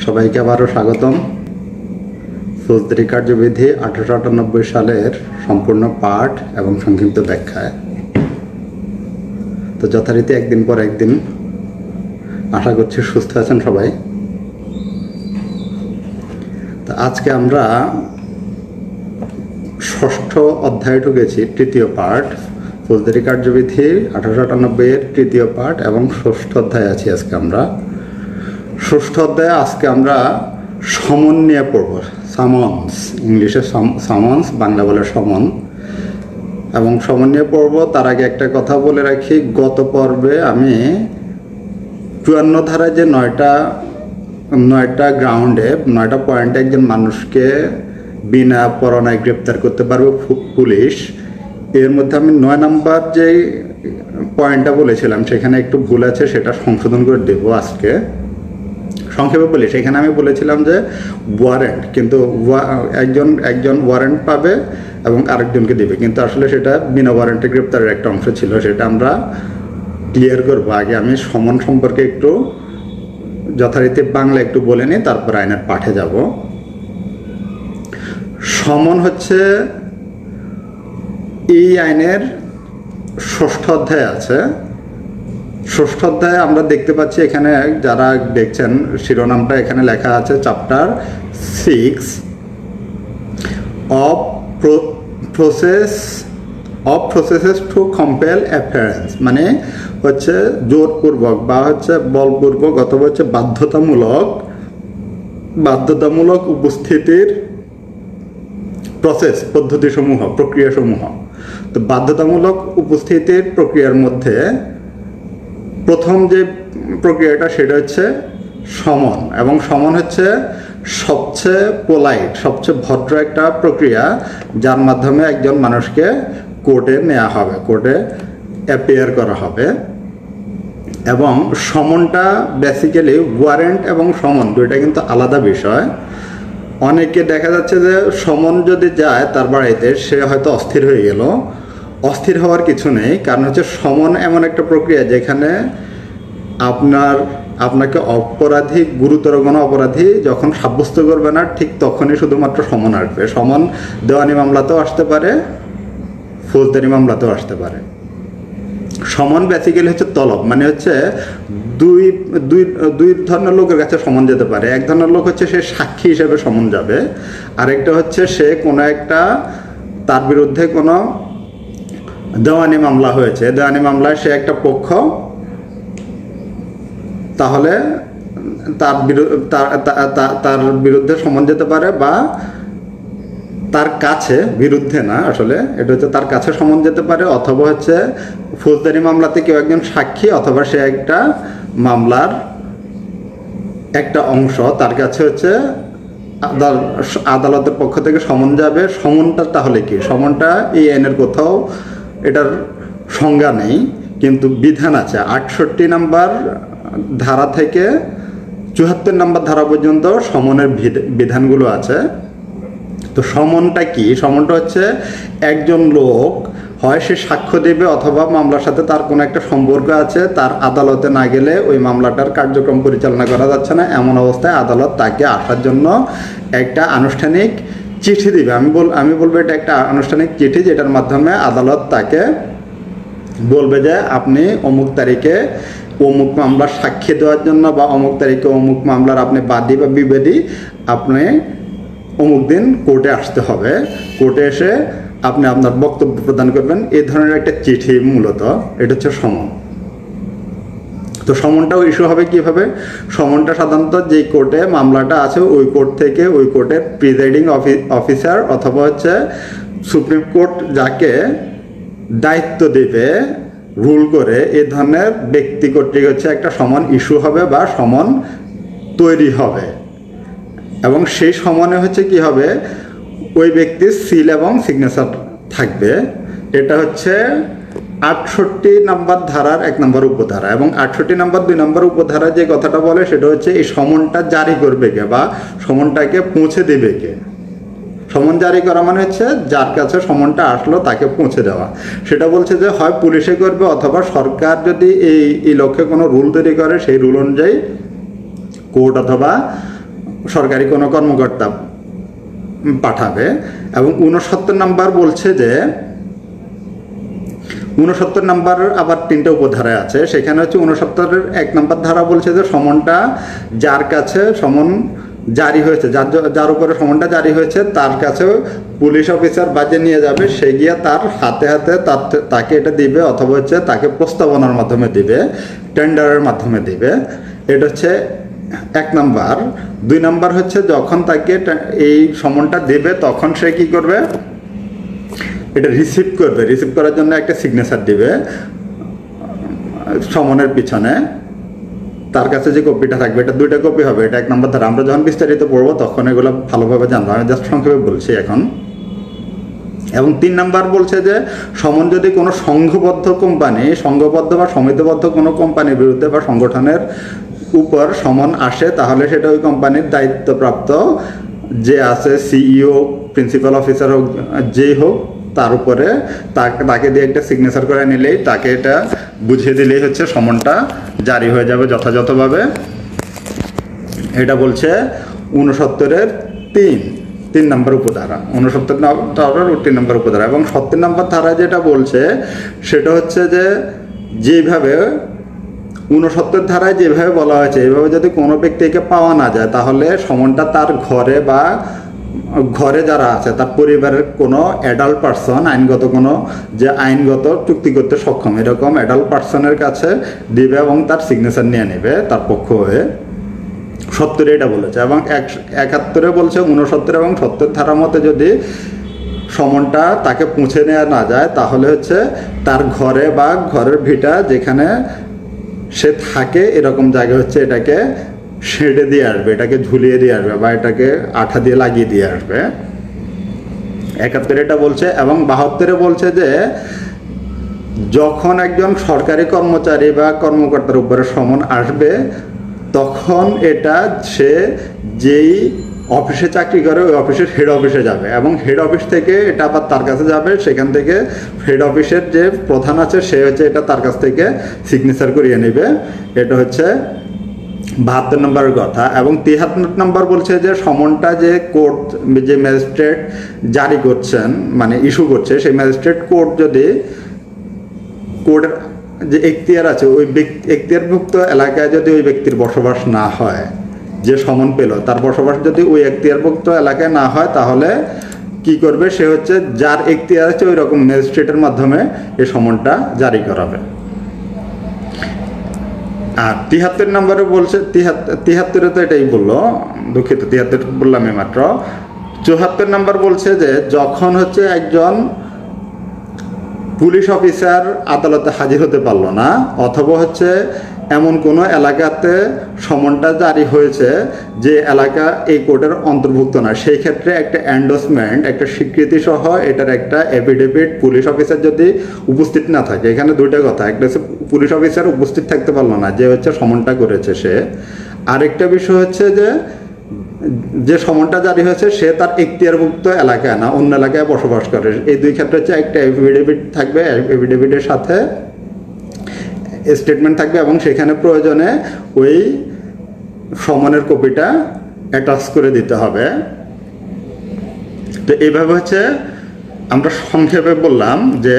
সবাইকে আবারও স্বাগতম। ফৌজদারি কার্যবিধি 1898 সালের সম্পূর্ণ পাঠ এবং সংক্ষিপ্ত ব্যাখ্যায়। তো যথারীতি একদিন পর একদিন আশা করছি সুস্থ আছেন সবাই। তো আজকে আমরা ষষ্ঠ অধ্যায়ে ঢুকেছি, তৃতীয় পাঠ ফৌজদারি কার্যবিধি 1898-এর তৃতীয় পাঠ এবং ষষ্ঠ অধ্যায়ে আছি আজকে আমরা। ষষ্ঠ অধ্যায়ে আজকে আমরা সমন নিয়ে পড়ব। সামন্স, ইংলিশে সামন্স, বাংলা বলে সমন, এবং সমন নিয়ে পড়ব। তার আগে একটা কথা বলে রাখি, গত পর্বে আমি 54 ধারায় যে নয়টা গ্রাউন্ডে 9টা পয়েন্টে একজন মানুষকে বিনা পরোয়ানায় গ্রেপ্তার করতে পারবে পুলিশ, এর মধ্যে আমি 9 নাম্বার যে পয়েন্টটা বলেছিলাম সেখানে একটু ভুল আছে, সেটা সংশোধন করে দেব আজকে। সংক্ষেপে বলি, সেখানে আমি বলেছিলাম যে ওয়ারেন্ট, কিন্তু একজন ওয়ারেন্ট পাবে এবং আরেকজনকে দেবে, কিন্তু আসলে সেটা বিনা ওয়ারেন্টে গ্রেপ্তারের একটা অংশ ছিল। সেটা আমরা ক্লিয়ার করবো। আগে আমি সমন সম্পর্কে একটু যথারীতি বাংলা একটু বলে নিই, তারপর আইনের পাঠে যাব। সমন হচ্ছে এই আইনের ষষ্ঠ অধ্যায় আছে। ষষ্ঠ অধ্যায়ে আমরা দেখতে পাচ্ছি, এখানে যারা দেখছেন শিরোনামটা এখানে লেখা আছে, chapter 6 of processes to compel appearance, মানে হচ্ছে জোরপূর্বক বা হচ্ছে বলপূর্বক অথবা হচ্ছে বাধ্যতামূলক উপস্থিতির প্রসেস, পদ্ধতিসমূহ, প্রক্রিয়াসমূহ। তো বাধ্যতামূলক উপস্থিতির প্রক্রিয়ার মধ্যে প্রথম যে প্রক্রিয়াটা সেটা হচ্ছে সমন, এবং সমন হচ্ছে সবচেয়ে পোলাইট, সবচেয়ে ভদ্র একটা প্রক্রিয়া, যার মাধ্যমে একজন মানুষকে কোর্টে নেওয়া হবে, কোর্টে অ্যাপিয়ার করা হবে। এবং সমনটা বেসিক্যালি ওয়ারেন্ট এবং সমন দুইটা কিন্তু আলাদা বিষয়। অনেকে দেখা যাচ্ছে যে সমন যদি যায় তার বাড়িতে, সে হয়তো অস্থির হয়ে গেল। অস্থির হওয়ার কিছু নেই, কারণ হচ্ছে সমন এমন একটা প্রক্রিয়া যেখানে আপনাকে অপরাধী, গুরুতর কোনো অপরাধী যখন সাব্যস্ত করবে না, ঠিক তখনই শুধুমাত্র সমন আসবে। সমন দেওয়ানি মামলাতেও আসতে পারে, ফৌজদারি মামলাতেও আসতে পারে। সমন বেসিক্যালি হচ্ছে তলব, মানে হচ্ছে দুই ধরনের লোকের কাছে সমন যেতে পারে। এক ধরনের লোক হচ্ছে সে সাক্ষী হিসেবে সমন যাবে, আরেকটা হচ্ছে সে কোনো একটা, তার বিরুদ্ধে কোনো দেওয়ানি মামলা হয়েছে, দেওয়ানি মামলায় সে একটা পক্ষ, তাহলে তার বিরুদ্ধে সমন যেতে পারে, বা তার কাছে, বিরুদ্ধে না আসলে, এটা হচ্ছে তার কাছে সমন যেতে পারে, অথবা হচ্ছে ফৌজদারি মামলাতে কেউ একজন সাক্ষী অথবা সে একটা মামলার একটা অংশ, তার কাছে হচ্ছে আদালতের পক্ষ থেকে সমন যাবে। সমনটা তাহলে কি? সমনটা এই আইনের কোথাও এটার সংজ্ঞা নেই, কিন্তু বিধান আছে। 68 নাম্বার ধারা থেকে 74 নাম্বার ধারা পর্যন্ত সমনের বিধানগুলো আছে। তো সমনটা কি? সমনটা হচ্ছে একজন লোক হয় সে সাক্ষ্য দেবে অথবা মামলার সাথে তার কোনো একটা সম্পর্ক আছে, তার আদালতে না গেলে ওই মামলাটার কার্যক্রম পরিচালনা করা যাচ্ছে না, এমন অবস্থায় আদালত তাকে আসার জন্য একটা আনুষ্ঠানিক চিঠি দিবে। আমি বলবো এটা একটা আনুষ্ঠানিক চিঠি, যেটার মাধ্যমে আদালত তাকে বলবে যে আপনি অমুক তারিখে অমুক মামলার সাক্ষী দেওয়ার জন্য, বা অমুক তারিখে অমুক মামলার আপনি বাদী বা বিবাদী, আপনি অমুক দিন কোর্টে আসতে হবে, কোর্টে এসে আপনি আপনার বক্তব্য প্রদান করবেন। এই ধরনের একটা চিঠি মূলত, এটা হচ্ছে সমন। তো সমনটাও ইস্যু হবে কিভাবে? সমনটা সাধারণত যেই কোর্টে মামলাটা আছে ওই কোর্ট থেকে, ওই কোর্টের প্রিজাইডিং অফিসার অথবা হচ্ছে সুপ্রিম কোর্ট যাকে দায়িত্ব দেবে রুল করে, এই ধরনের ব্যক্তি কর্তৃক হচ্ছে একটা সমন ইস্যু হবে বা সমন তৈরি হবে। এবং সেই সমনে হচ্ছে কি হবে, ওই ব্যক্তির সিল এবং সিগনেচার থাকবে। এটা হচ্ছে 68 নাম্বার ধারার 1 নম্বর উপধারা, এবং 68 নাম্বার 2 নম্বর উপধারা যে কথাটা বলে সেটা হচ্ছে এই সমনটা জারি করবে কে, বা সমনটাকে পৌঁছে দেবে কে। সমন জারি করা মানে হচ্ছে যার কাছে সমনটা আসলো তাকে পৌঁছে দেওয়া। সেটা বলছে যে হয় পুলিশে করবে, অথবা সরকার যদি এই লক্ষ্যে কোনো রুল তৈরি করে, সেই রুল অনুযায়ী কোর্ট অথবা সরকারি কোনো কর্মকর্তা পাঠাবে। এবং 69 নাম্বার বলছে যে 69 নাম্বার আবার 3টা উপধারা আছে, সেখানে হচ্ছে 69-এর 1 নাম্বার ধারা বলছে যে সমনটা যার কাছে সমন জারি হয়েছে, যার উপরে সমনটা জারি হয়েছে তার কাছে পুলিশ অফিসার বাজে নিয়ে যাবে, সে গিয়ে তার হাতে হাতে তাকে এটা দিবে, অথবা হচ্ছে তাকে প্রস্তাবনার মাধ্যমে দিবে, টেন্ডারের মাধ্যমে দিবে। এটা হচ্ছে 1 নাম্বার। 2 নাম্বার হচ্ছে যখন তাকে এই সমনটা দেবে তখন সে কি করবে, এটা রিসিভ করবে, রিসিভ করার জন্য একটা সিগনেচার দিবে সমনের পিছনে, তার কাছে যে কপিটা থাকবে এটা 2টা কপি হবে। এটা 1 নাম্বার ধারা। আমরা যখন বিস্তারিত পড়বো তখন এগুলো ভালোভাবে জানবো, আমি জাস্ট সংক্ষেপে বলছি এখন। এবং 3 নাম্বার বলছে যে সমন যদি কোনো সংঘবদ্ধ কোম্পানি, সংঘবদ্ধ বা সমিতিবদ্ধ কোনো কোম্পানির বিরুদ্ধে বা সংগঠনের উপর সমন আসে, তাহলে সেটা ওই কোম্পানির দায়িত্বপ্রাপ্ত যে আছে, সিইও, প্রিন্সিপাল অফিসার হোক, যেই হোক, তার উপরে তাকে দিয়ে একটা সিগনেচার করে নিলেই, তাকে এটা বুঝিয়ে দিলেই হচ্ছে সমনটা জারি হয়ে যাবে যথাযথভাবে। এটা বলছে 69-এর 3 নম্বর উপধারা, 69 3 নম্বর উপধারা। এবং 70 নম্বর ধারা যেটা বলছে সেটা হচ্ছে যে যেভাবে 69 ধারায় যেভাবে বলা হয়েছে, এইভাবে যদি কোনো ব্যক্তিকে পাওয়া না যায় তাহলে সমনটা তার ঘরে যারা আছে, তার পরিবারের কোনো অ্যাডাল্ট পার্সন, আইনগত কোনো যে আইনগত চুক্তি করতে সক্ষম এরকম অ্যাডাল্ট পার্সনের কাছে দিবে এবং তার সিগনেচার নিয়ে নেবে তার পক্ষ হয়ে। 70 এটা বলেছে। এবং 71 বলছে 69 এবং 70 ধারা মতে যদি সমনটা তাকে পৌঁছে নেওয়া না যায় তাহলে হচ্ছে তার ঘরে বা ঘরের ভিটা যেখানে সে থাকে এরকম জায়গায় হচ্ছে এটাকে শেডে দিয়ে আসবে, এটাকে ঝুলিয়ে দিয়ে আসবে বা এটাকে আঠা দিয়ে লাগিয়ে দিয়ে আসবে। 71 এটা বলছে। এবং 72 বলছে যে যখন একজন সরকারি কর্মচারী বা কর্মকর্তার উপরে সমন আসবে তখন এটা সে যেই অফিসে চাকরি করে ওই অফিসের হেড অফিসে যাবে, এবং হেড অফিস থেকে এটা আবার তার কাছে যাবে, সেখান থেকে হেড অফিসের যে প্রধান আছে সে হচ্ছে এটা তার কাছ থেকে সিগনেচার করিয়ে নেবে। এটা হচ্ছে 72 নম্বরের কথা। এবং 73 নম্বর বলছে যে সমনটা যে কোর্ট, যে ম্যাজিস্ট্রেট জারি করছেন মানে ইস্যু করছে, সেই ম্যাজিস্ট্রেট কোর্ট যদি কোর্টের যে এখতিয়ার আছে ওই এখতিয়ারভুক্ত এলাকায় যদি ওই ব্যক্তির বসবাস না হয়, যে সমন পেল তার বসবাস যদি ওই এখতিয়ারভুক্ত এলাকায় না হয় তাহলে কি করবে, সে হচ্ছে যার এখতিয়ার আছে ওই রকম ম্যাজিস্ট্রেটের মাধ্যমে এই সমনটা জারি করাবে। আর 73 নম্বরে বলছে, 73 তো এটাই বললো, দুঃখিত 73 বললাম মাত্র। 74 নম্বর বলছে যে যখন হচ্ছে একজন পুলিশ অফিসার আদালতে হাজির হতে পারলো না, অথবা হচ্ছে এমন কোনো এলাকাতে সমনটা জারি হয়েছে যে এলাকা এই কোর্টের অন্তর্ভুক্ত না, সেই ক্ষেত্রে একটা এন্ডোসমেন্ট, একটা স্বীকৃতি সহ এটার একটা এফিডেভিট পুলিশ অফিসার যদি উপস্থিত না থাকে, এখানে 2টা কথা, একটা হচ্ছে পুলিশ অফিসার উপস্থিত থাকতে পারলো না যে হচ্ছে সমনটা করেছে সে, আরেকটা বিষয় হচ্ছে যে সমনটা জারি হয়েছে সে তার এখতিয়ারভুক্ত এলাকায় না অন্য এলাকায় বসবাস করে। এই 2 ক্ষেত্রে হচ্ছে একটা এফিডেভিট থাকবে, এফিডেভিটের সাথে স্টেটমেন্ট থাকবে এবং সেখানে প্রয়োজনে ওই সমনের কপিটা অ্যাটাচ করে দিতে হবে। তো এইভাবে হচ্ছে আমরা সংক্ষেপে বললাম যে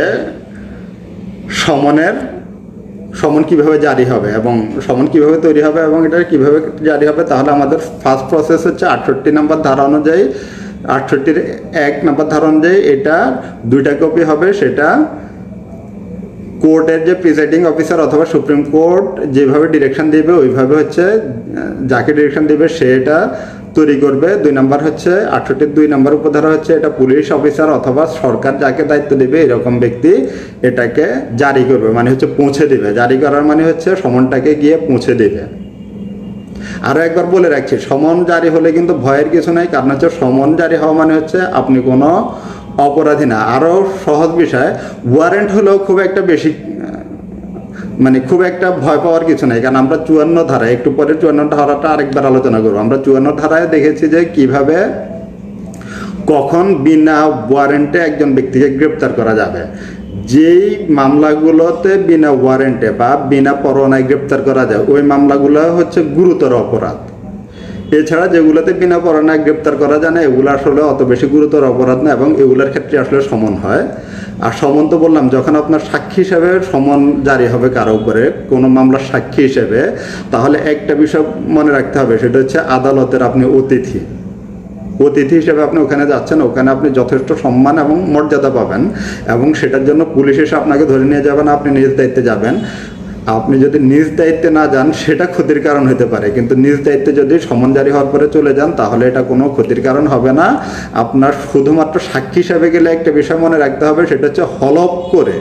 সমন কিভাবে জারি হবে এবং সমন কিভাবে তৈরি হবে এবং এটা কিভাবে জারি হবে। তাহলে আমাদের ফার্স্ট প্রসেস হচ্ছে 68 নম্বর ধারা অনুযায়ী, 68-এর 1 নম্বর ধারা অনুযায়ী এটা 2টা কপি হবে। সেটা কোর্টের যে প্রিসাইডিং অফিসার অথবা সুপ্রিম কোর্ট যেভাবে ডিরেকশন দিবে ওইভাবে হচ্ছে যাকে ডিরেকশন দিবে সে এটা তৈরি করবে। 2 নম্বর হচ্ছে 68-এর 2 নম্বর উপধারা হচ্ছে এটা পুলিশ অফিসার অথবা সরকার যাকে দায়িত্ব দেবে এরকম ব্যক্তি এটাকে জারি করবে, মানে হচ্ছে পৌঁছে দিবে। জারি করার মানে হচ্ছে সমনটাকে গিয়ে পৌঁছে দিবে। আরও একবার বলে রাখছি, সমন জারি হলে কিন্তু ভয়ের কিছু নাই, কারণ হচ্ছে সমন জারি হওয়া মানে হচ্ছে আপনি কোনো অপরাধী না। আরও সহজ বিষয়, ওয়ারেন্ট হলেও খুব একটা বেশি মানে খুব একটা ভয় পাওয়ার কিছু নেই, কারণ আমরা 54 ধারায়, একটু পরে 54 ধারাটা আরেকবার আলোচনা করবো। আমরা 54 ধারায় দেখেছি যে কিভাবে কখন বিনা ওয়ারেন্টে একজন ব্যক্তিকে গ্রেপ্তার করা যাবে। যেই মামলাগুলোতে বিনা ওয়ারেন্টে বা বিনা পরোয়ানায় গ্রেপ্তার করা যায় ওই মামলাগুলো হচ্ছে গুরুতর অপরাধ। এছাড়া যেগুলোতে বিনা পরোয়ানায় গ্রেপ্তার করা যায় না এগুলো আসলে অত বেশি গুরুতর অপরাধ না, এবং এগুলোর ক্ষেত্রে আসলে সমন হয়। আর সমন তো বললাম, যখন আপনার সাক্ষী হিসেবে সমন জারি হবে কারো উপরে কোনো মামলার সাক্ষী হিসেবে, তাহলে একটা বিষয় মনে রাখতে হবে, সেটা হচ্ছে আদালতের আপনি অতিথি হিসেবে আপনি ওখানে যাচ্ছেন, ওখানে আপনি যথেষ্ট সম্মান এবং মর্যাদা পাবেন, এবং সেটার জন্য পুলিশ এসে আপনাকে ধরে নিয়ে যাবেন, আপনি নিজ দায়িত্বে যাবেন। আপনি যদি নিজ দায়িত্বে না যান সেটা ক্ষতির কারণ হতে পারে, কিন্তু নিজ দায়িত্বে যদি সমন জারি হওয়ার পরে চলে যান তাহলে এটা কোনো ক্ষতির কারণ হবে না। আপনার শুধুমাত্র সাক্ষী হিসাবে গেলে একটা বিষয় মনে রাখতে হবে, সেটা হচ্ছে হলফ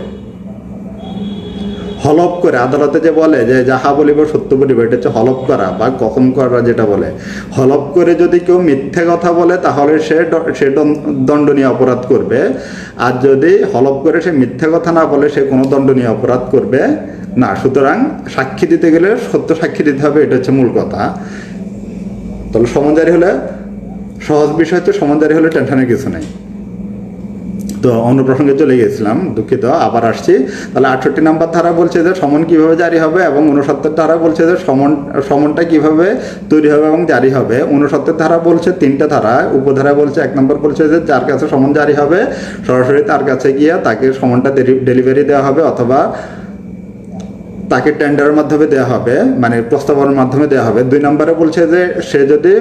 করে আদালতে যে বলে যে যাহা বলিব সত্য বলিব, এটা হচ্ছে হলফ করা বা কসম করা, যেটা বলে হলফ করে যদি কেউ মিথ্যে কথা বলে তাহলে সে দণ্ডনীয় অপরাধ করবে, আর যদি হলফ করে সে মিথ্যে কথা না বলে সে কোনো দণ্ডনীয় অপরাধ করবে না। সুতরাং সাক্ষী দিতে গেলে সত্য সাক্ষী দিতে হবে, এটা হচ্ছে মূল কথা। তাহলে সমন জারি হলে সহজ বিষয় হচ্ছে, সমন জারি হলে টেনশনের কিছু নেই। তো অন্য প্রসঙ্গে চলে গেছিলাম, দুঃখিত, আবার আসছি। তাহলে 68 নম্বর ধারা বলছে যে সমন কিভাবে জারি হবে, এবং 69 ধারা বলছে যে সমনটা কিভাবে তৈরি হবে এবং জারি হবে। 69 ধারা বলছে 3টা ধারা, উপধারা বলছে 1 নম্বর বলছে যে যার কাছে সমন জারি হবে সরাসরি তার কাছে গিয়ে তাকে সমনটা ডেলিভারি দেওয়া হবে, অথবা তাকে টেন্ডারের মাধ্যমে দেওয়া হবে, মানে প্রস্তাবনার মাধ্যমে দেওয়া হবে। 2 নম্বরে বলছে যে সে যদি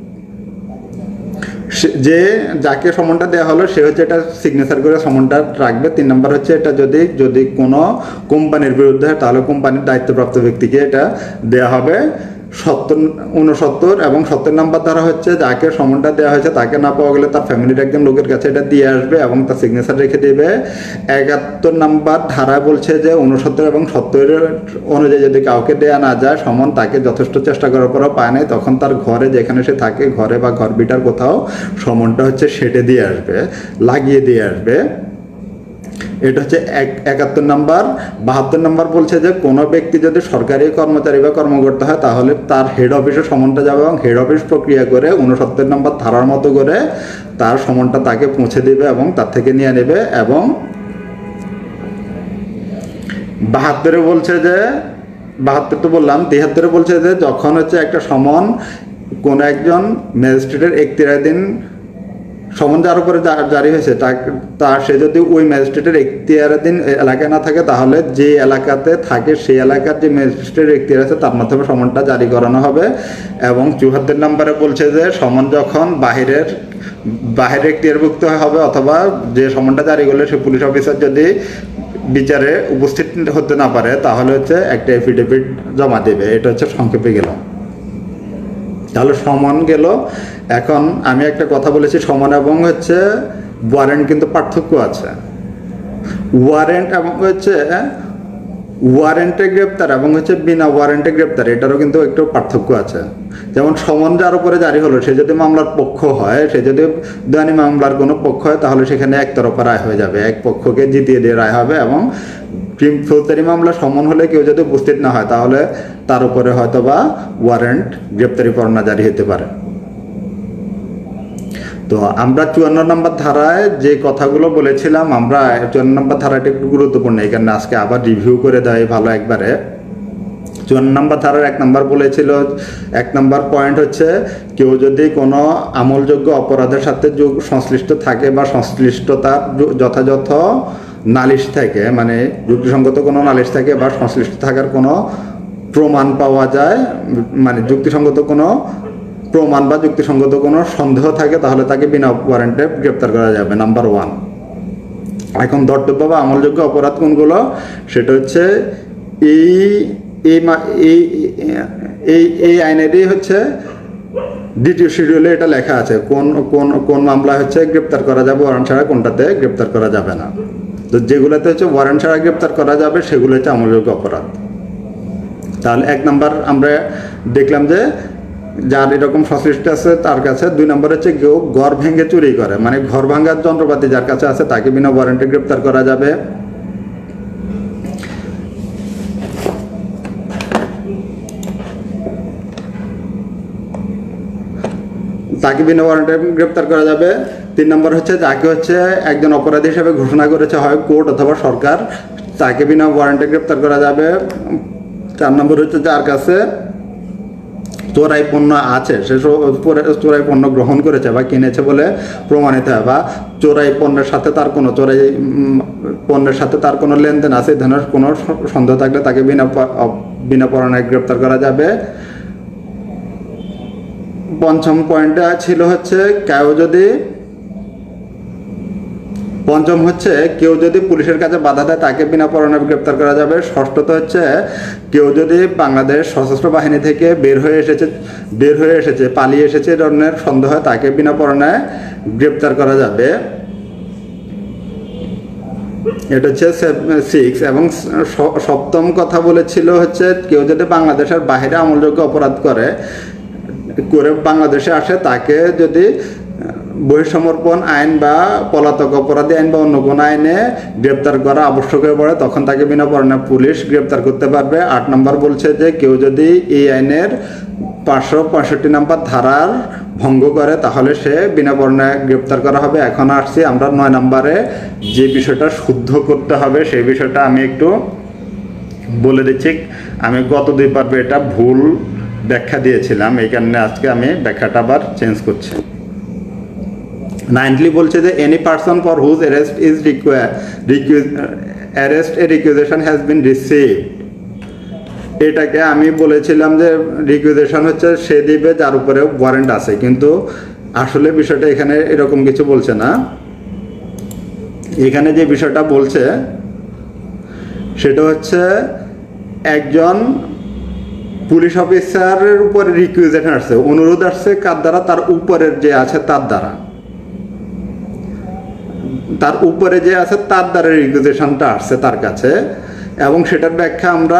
যে যাকে সমনটা দেওয়া হলো সে হচ্ছে এটা সিগনেচার করে সমনটা রাখবে। 3 নম্বর হচ্ছে এটা যদি কোনো কোম্পানির বিরুদ্ধে হয় তাহলে কোম্পানির দায়িত্বপ্রাপ্ত ব্যক্তিকে এটা দেওয়া হবে। 69 এবং 70 নম্বর ধারা হচ্ছে যাকে সমনটা দেওয়া হয়েছে তাকে না পাওয়া গেলে তার ফ্যামিলির একজন লোকের কাছে এটা দিয়ে আসবে এবং তার সিগনেচার রেখে দেবে। 71 নম্বর ধারা বলছে যে 69 এবং 70 অনুযায়ী যদি কাউকে দেয়া না যায় সমন, তাকে যথেষ্ট চেষ্টা করার পরও পায় নাই, তখন তার ঘরে যেখানে সে থাকে, ঘরে বা ঘর বিটার কোথাও সমনটা হচ্ছে সেটে দিয়ে আসবে, লাগিয়ে দিয়ে আসবে। এটা হচ্ছে 71 নম্বর। 72 নম্বর বলছে যে কোনো ব্যক্তি যদি সরকারি কর্মচারী বা কর্মকর্তা হয় তাহলে তার হেড অফিসে সমনটা যাবে এবং হেড অফিস প্রক্রিয়া করে 69 নম্বর ধারার মতো করে তার সমনটা তাকে পৌঁছে দেবে এবং তার থেকে নিয়ে নেবে। এবং 72 বলছে যে 72 তো বললাম, 73 বলছে যে যখন হচ্ছে একটা সমন কোনো একজন ম্যাজিস্ট্রেটের এখতিয়ারাধীন সমন যার উপরে জারি হয়েছে সে যদি ওই ম্যাজিস্ট্রেটের এখতিয়ারাধীন এলাকায় না থাকে তাহলে যে এলাকাতে থাকে সেই এলাকার যে ম্যাজিস্ট্রেটের এখতিয়ার আছে তার মাধ্যমে সমনটা জারি করানো হবে। এবং 74 নম্বরে বলছে যে সমন যখন বাহিরের এখতিয়ারভুক্ত হবে, অথবা যে সমনটা জারি করলে সে পুলিশ অফিসার যদি বিচারে উপস্থিত হতে না পারে তাহলে হচ্ছে একটা এফিডেভিট জমা দেবে। এটা হচ্ছে সংক্ষেপে গেল। তাহলে সমন গেল। এখন আমি একটা কথা বলেছি, সমন এবং হচ্ছে ওয়ারেন্ট কিন্তু পার্থক্য আছে। ওয়ারেন্ট এবং হচ্ছে ওয়ারেন্টে গ্রেপ্তার এবং হচ্ছে বিনা ওয়ারেন্টে গ্রেপ্তার, এটারও কিন্তু একটু পার্থক্য আছে। যেমন সমন যার উপরে জারি হলো সে যদি মামলার পক্ষ হয়, সে যদি দেওয়ানি মামলার কোনো পক্ষ হয় তাহলে সেখানে একতরফা রায় হয়ে যাবে, এক পক্ষকে জিতিয়ে দিয়ে রায় হবে। এবং ফৌজদারি মামলা সমন হলে কেউ যদি উপস্থিত না হয় তাহলে তার উপরে হয়তো বা ওয়ারেন্ট গ্রেপ্তারি পরোয়ানা জারি হতে পারে। তো আমরা 54 নম্বর ধারায় যে কথাগুলো বলেছিলাম, আমরা 54 নম্বর ধারাটা একটু গুরুত্বপূর্ণ, এখানে আজকে আবার রিভিউ করে দেয় ভালো একবারে। 54 নম্বর ধারার 1 নম্বর বলেছিল, 1 নম্বর পয়েন্ট হচ্ছে কেউ যদি কোনো আমলযোগ্য অপরাধের সাথে সংশ্লিষ্ট থাকে বা সংশ্লিষ্টতার যথাযথ নালিশ থাকে, মানে যুক্তিসঙ্গত কোনো নালিশ থাকে বা সংশ্লিষ্ট থাকার কোনো প্রমাণ পাওয়া যায়, মানে যুক্তিসঙ্গত কোনো প্রমাণ বা যুক্তিসঙ্গত কোনো সন্দেহ থাকে তাহলে তাকে বিনা ওয়ারেন্টে গ্রেপ্তার করা যাবে, নাম্বার 1। এখন ধর্তব্য বা আমলযোগ্য অপরাধ কোনগুলো, সেটা হচ্ছে এই আইনেরই হচ্ছে 2য় শিডিউলে এটা লেখা আছে কোন মামলা হচ্ছে গ্রেপ্তার করা যাবে ওয়ারেন্ট ছাড়া, কোনটাতে গ্রেপ্তার করা যাবে না। তো যেগুলোতে হচ্ছে ওয়ারেন্ট ছাড়া গ্রেপ্তার করা যাবে সেগুলো হচ্ছে আমলযোগ্য অপরাধ। তাহলে 1 নম্বর আমরা দেখলাম যে যার এরকম সংশ্লিষ্ট আছে তার কাছে। 2 নম্বর হচ্ছে কেউ ঘর ভেঙে চুরি করে, মানে ঘর ভাঙার যন্ত্রপাতি যার কাছে আছে তাকে বিনা ওয়ারেন্টে গ্রেপ্তার করা যাবে। তাকে বিনা ওয়ারেন্টে গ্রেপ্তার করা যাবে। 3 নম্বর হচ্ছে যাকে হচ্ছে একজন অপরাধী হিসেবে ঘোষণা করেছে হয় কোর্ট অথবা সরকার, তাকে বিনা ওয়ারেন্টে গ্রেপ্তার করা যাবে। 4 নম্বর হচ্ছে যার কাছে চোরাই পণ্য আছে, সে চোরাই পণ্য গ্রহণ করেছে বা কিনেছে বলে প্রমাণিত হয়, বা চোরাই পণ্যের সাথে তার কোনো পণ্যের সাথে তার কোনো লেনদেন আছে, এই ধরনের কোনো সন্দেহ থাকলে তাকে বিনা পরোয়ানায় গ্রেপ্তার করা যাবে। পঞ্চম পয়েন্টটা ছিল হচ্ছে কেউ যদি পুলিশের কাছে বাধা দেয় তাকে বিনা পরোয়ানায় গ্রেপ্তার করা যাবে। ষষ্ঠত হচ্ছে কেউ যদি বাংলাদেশ সশস্ত্র বাহিনী থেকে বের হয়ে এসেছে পালিয়ে এসেছে এই ধরনের সন্দেহ হয় তাকে বিনা পরোয়ানায় গ্রেপ্তার করা যাবে। এটা হচ্ছে 6। এবং সপ্তম কথা বলেছিল হচ্ছে কেউ যদি বাংলাদেশের বাইরে আমলযোগ্য অপরাধ করে বাংলাদেশে আসে তাকে যদি বহিঃসমর্পণ আইন বা পলাতক অপরাধী আইন বা অন্য কোনো আইনে গ্রেপ্তার করা আবশ্যক হয়ে পড়ে তখন তাকে বিনা পরোয়ানায় পুলিশ গ্রেপ্তার করতে পারবে। 8 নম্বর বলছে যে কেউ যদি এই আইনের 565 নম্বর ধারার ভঙ্গ করে তাহলে সে বিনা পরোয়ানায় গ্রেপ্তার করা হবে। এখন আসছি আমরা 9 নম্বরে যে বিষয়টা শুদ্ধ করতে হবে সেই বিষয়টা আমি একটু বলে দিচ্ছি। আমি গত 2 পর্বে এটা ভুল ব্যাখ্যা দিয়েছিলাম, এই কারণে আজকে আমি ব্যাখ্যাটা আবার চেঞ্জ করছি। 9th বলছে যে any person for whom arrest is requisition has been received. এটাকে আমি বলেছিলাম যে রিকুইজিশন হচ্ছে সে দিবে যার উপরে ওয়ারেন্ট আছে, কিন্তু আসলে বিষয়টা এখানে এরকম কিছু বলছে না। এখানে যে বিষয়টা বলছে সেটা হচ্ছে একজন পুলিশ অফিসারের উপরে রিকুইজিশন আসছে, অনুরোধ আসছে কার দ্বারা? তার উপরের যে আছে তার দ্বারা, তার উপরে যে আছে তার দ্বারা রিকুইজিশনটা আসছে তার কাছে, এবং সেটার ব্যাখ্যা আমরা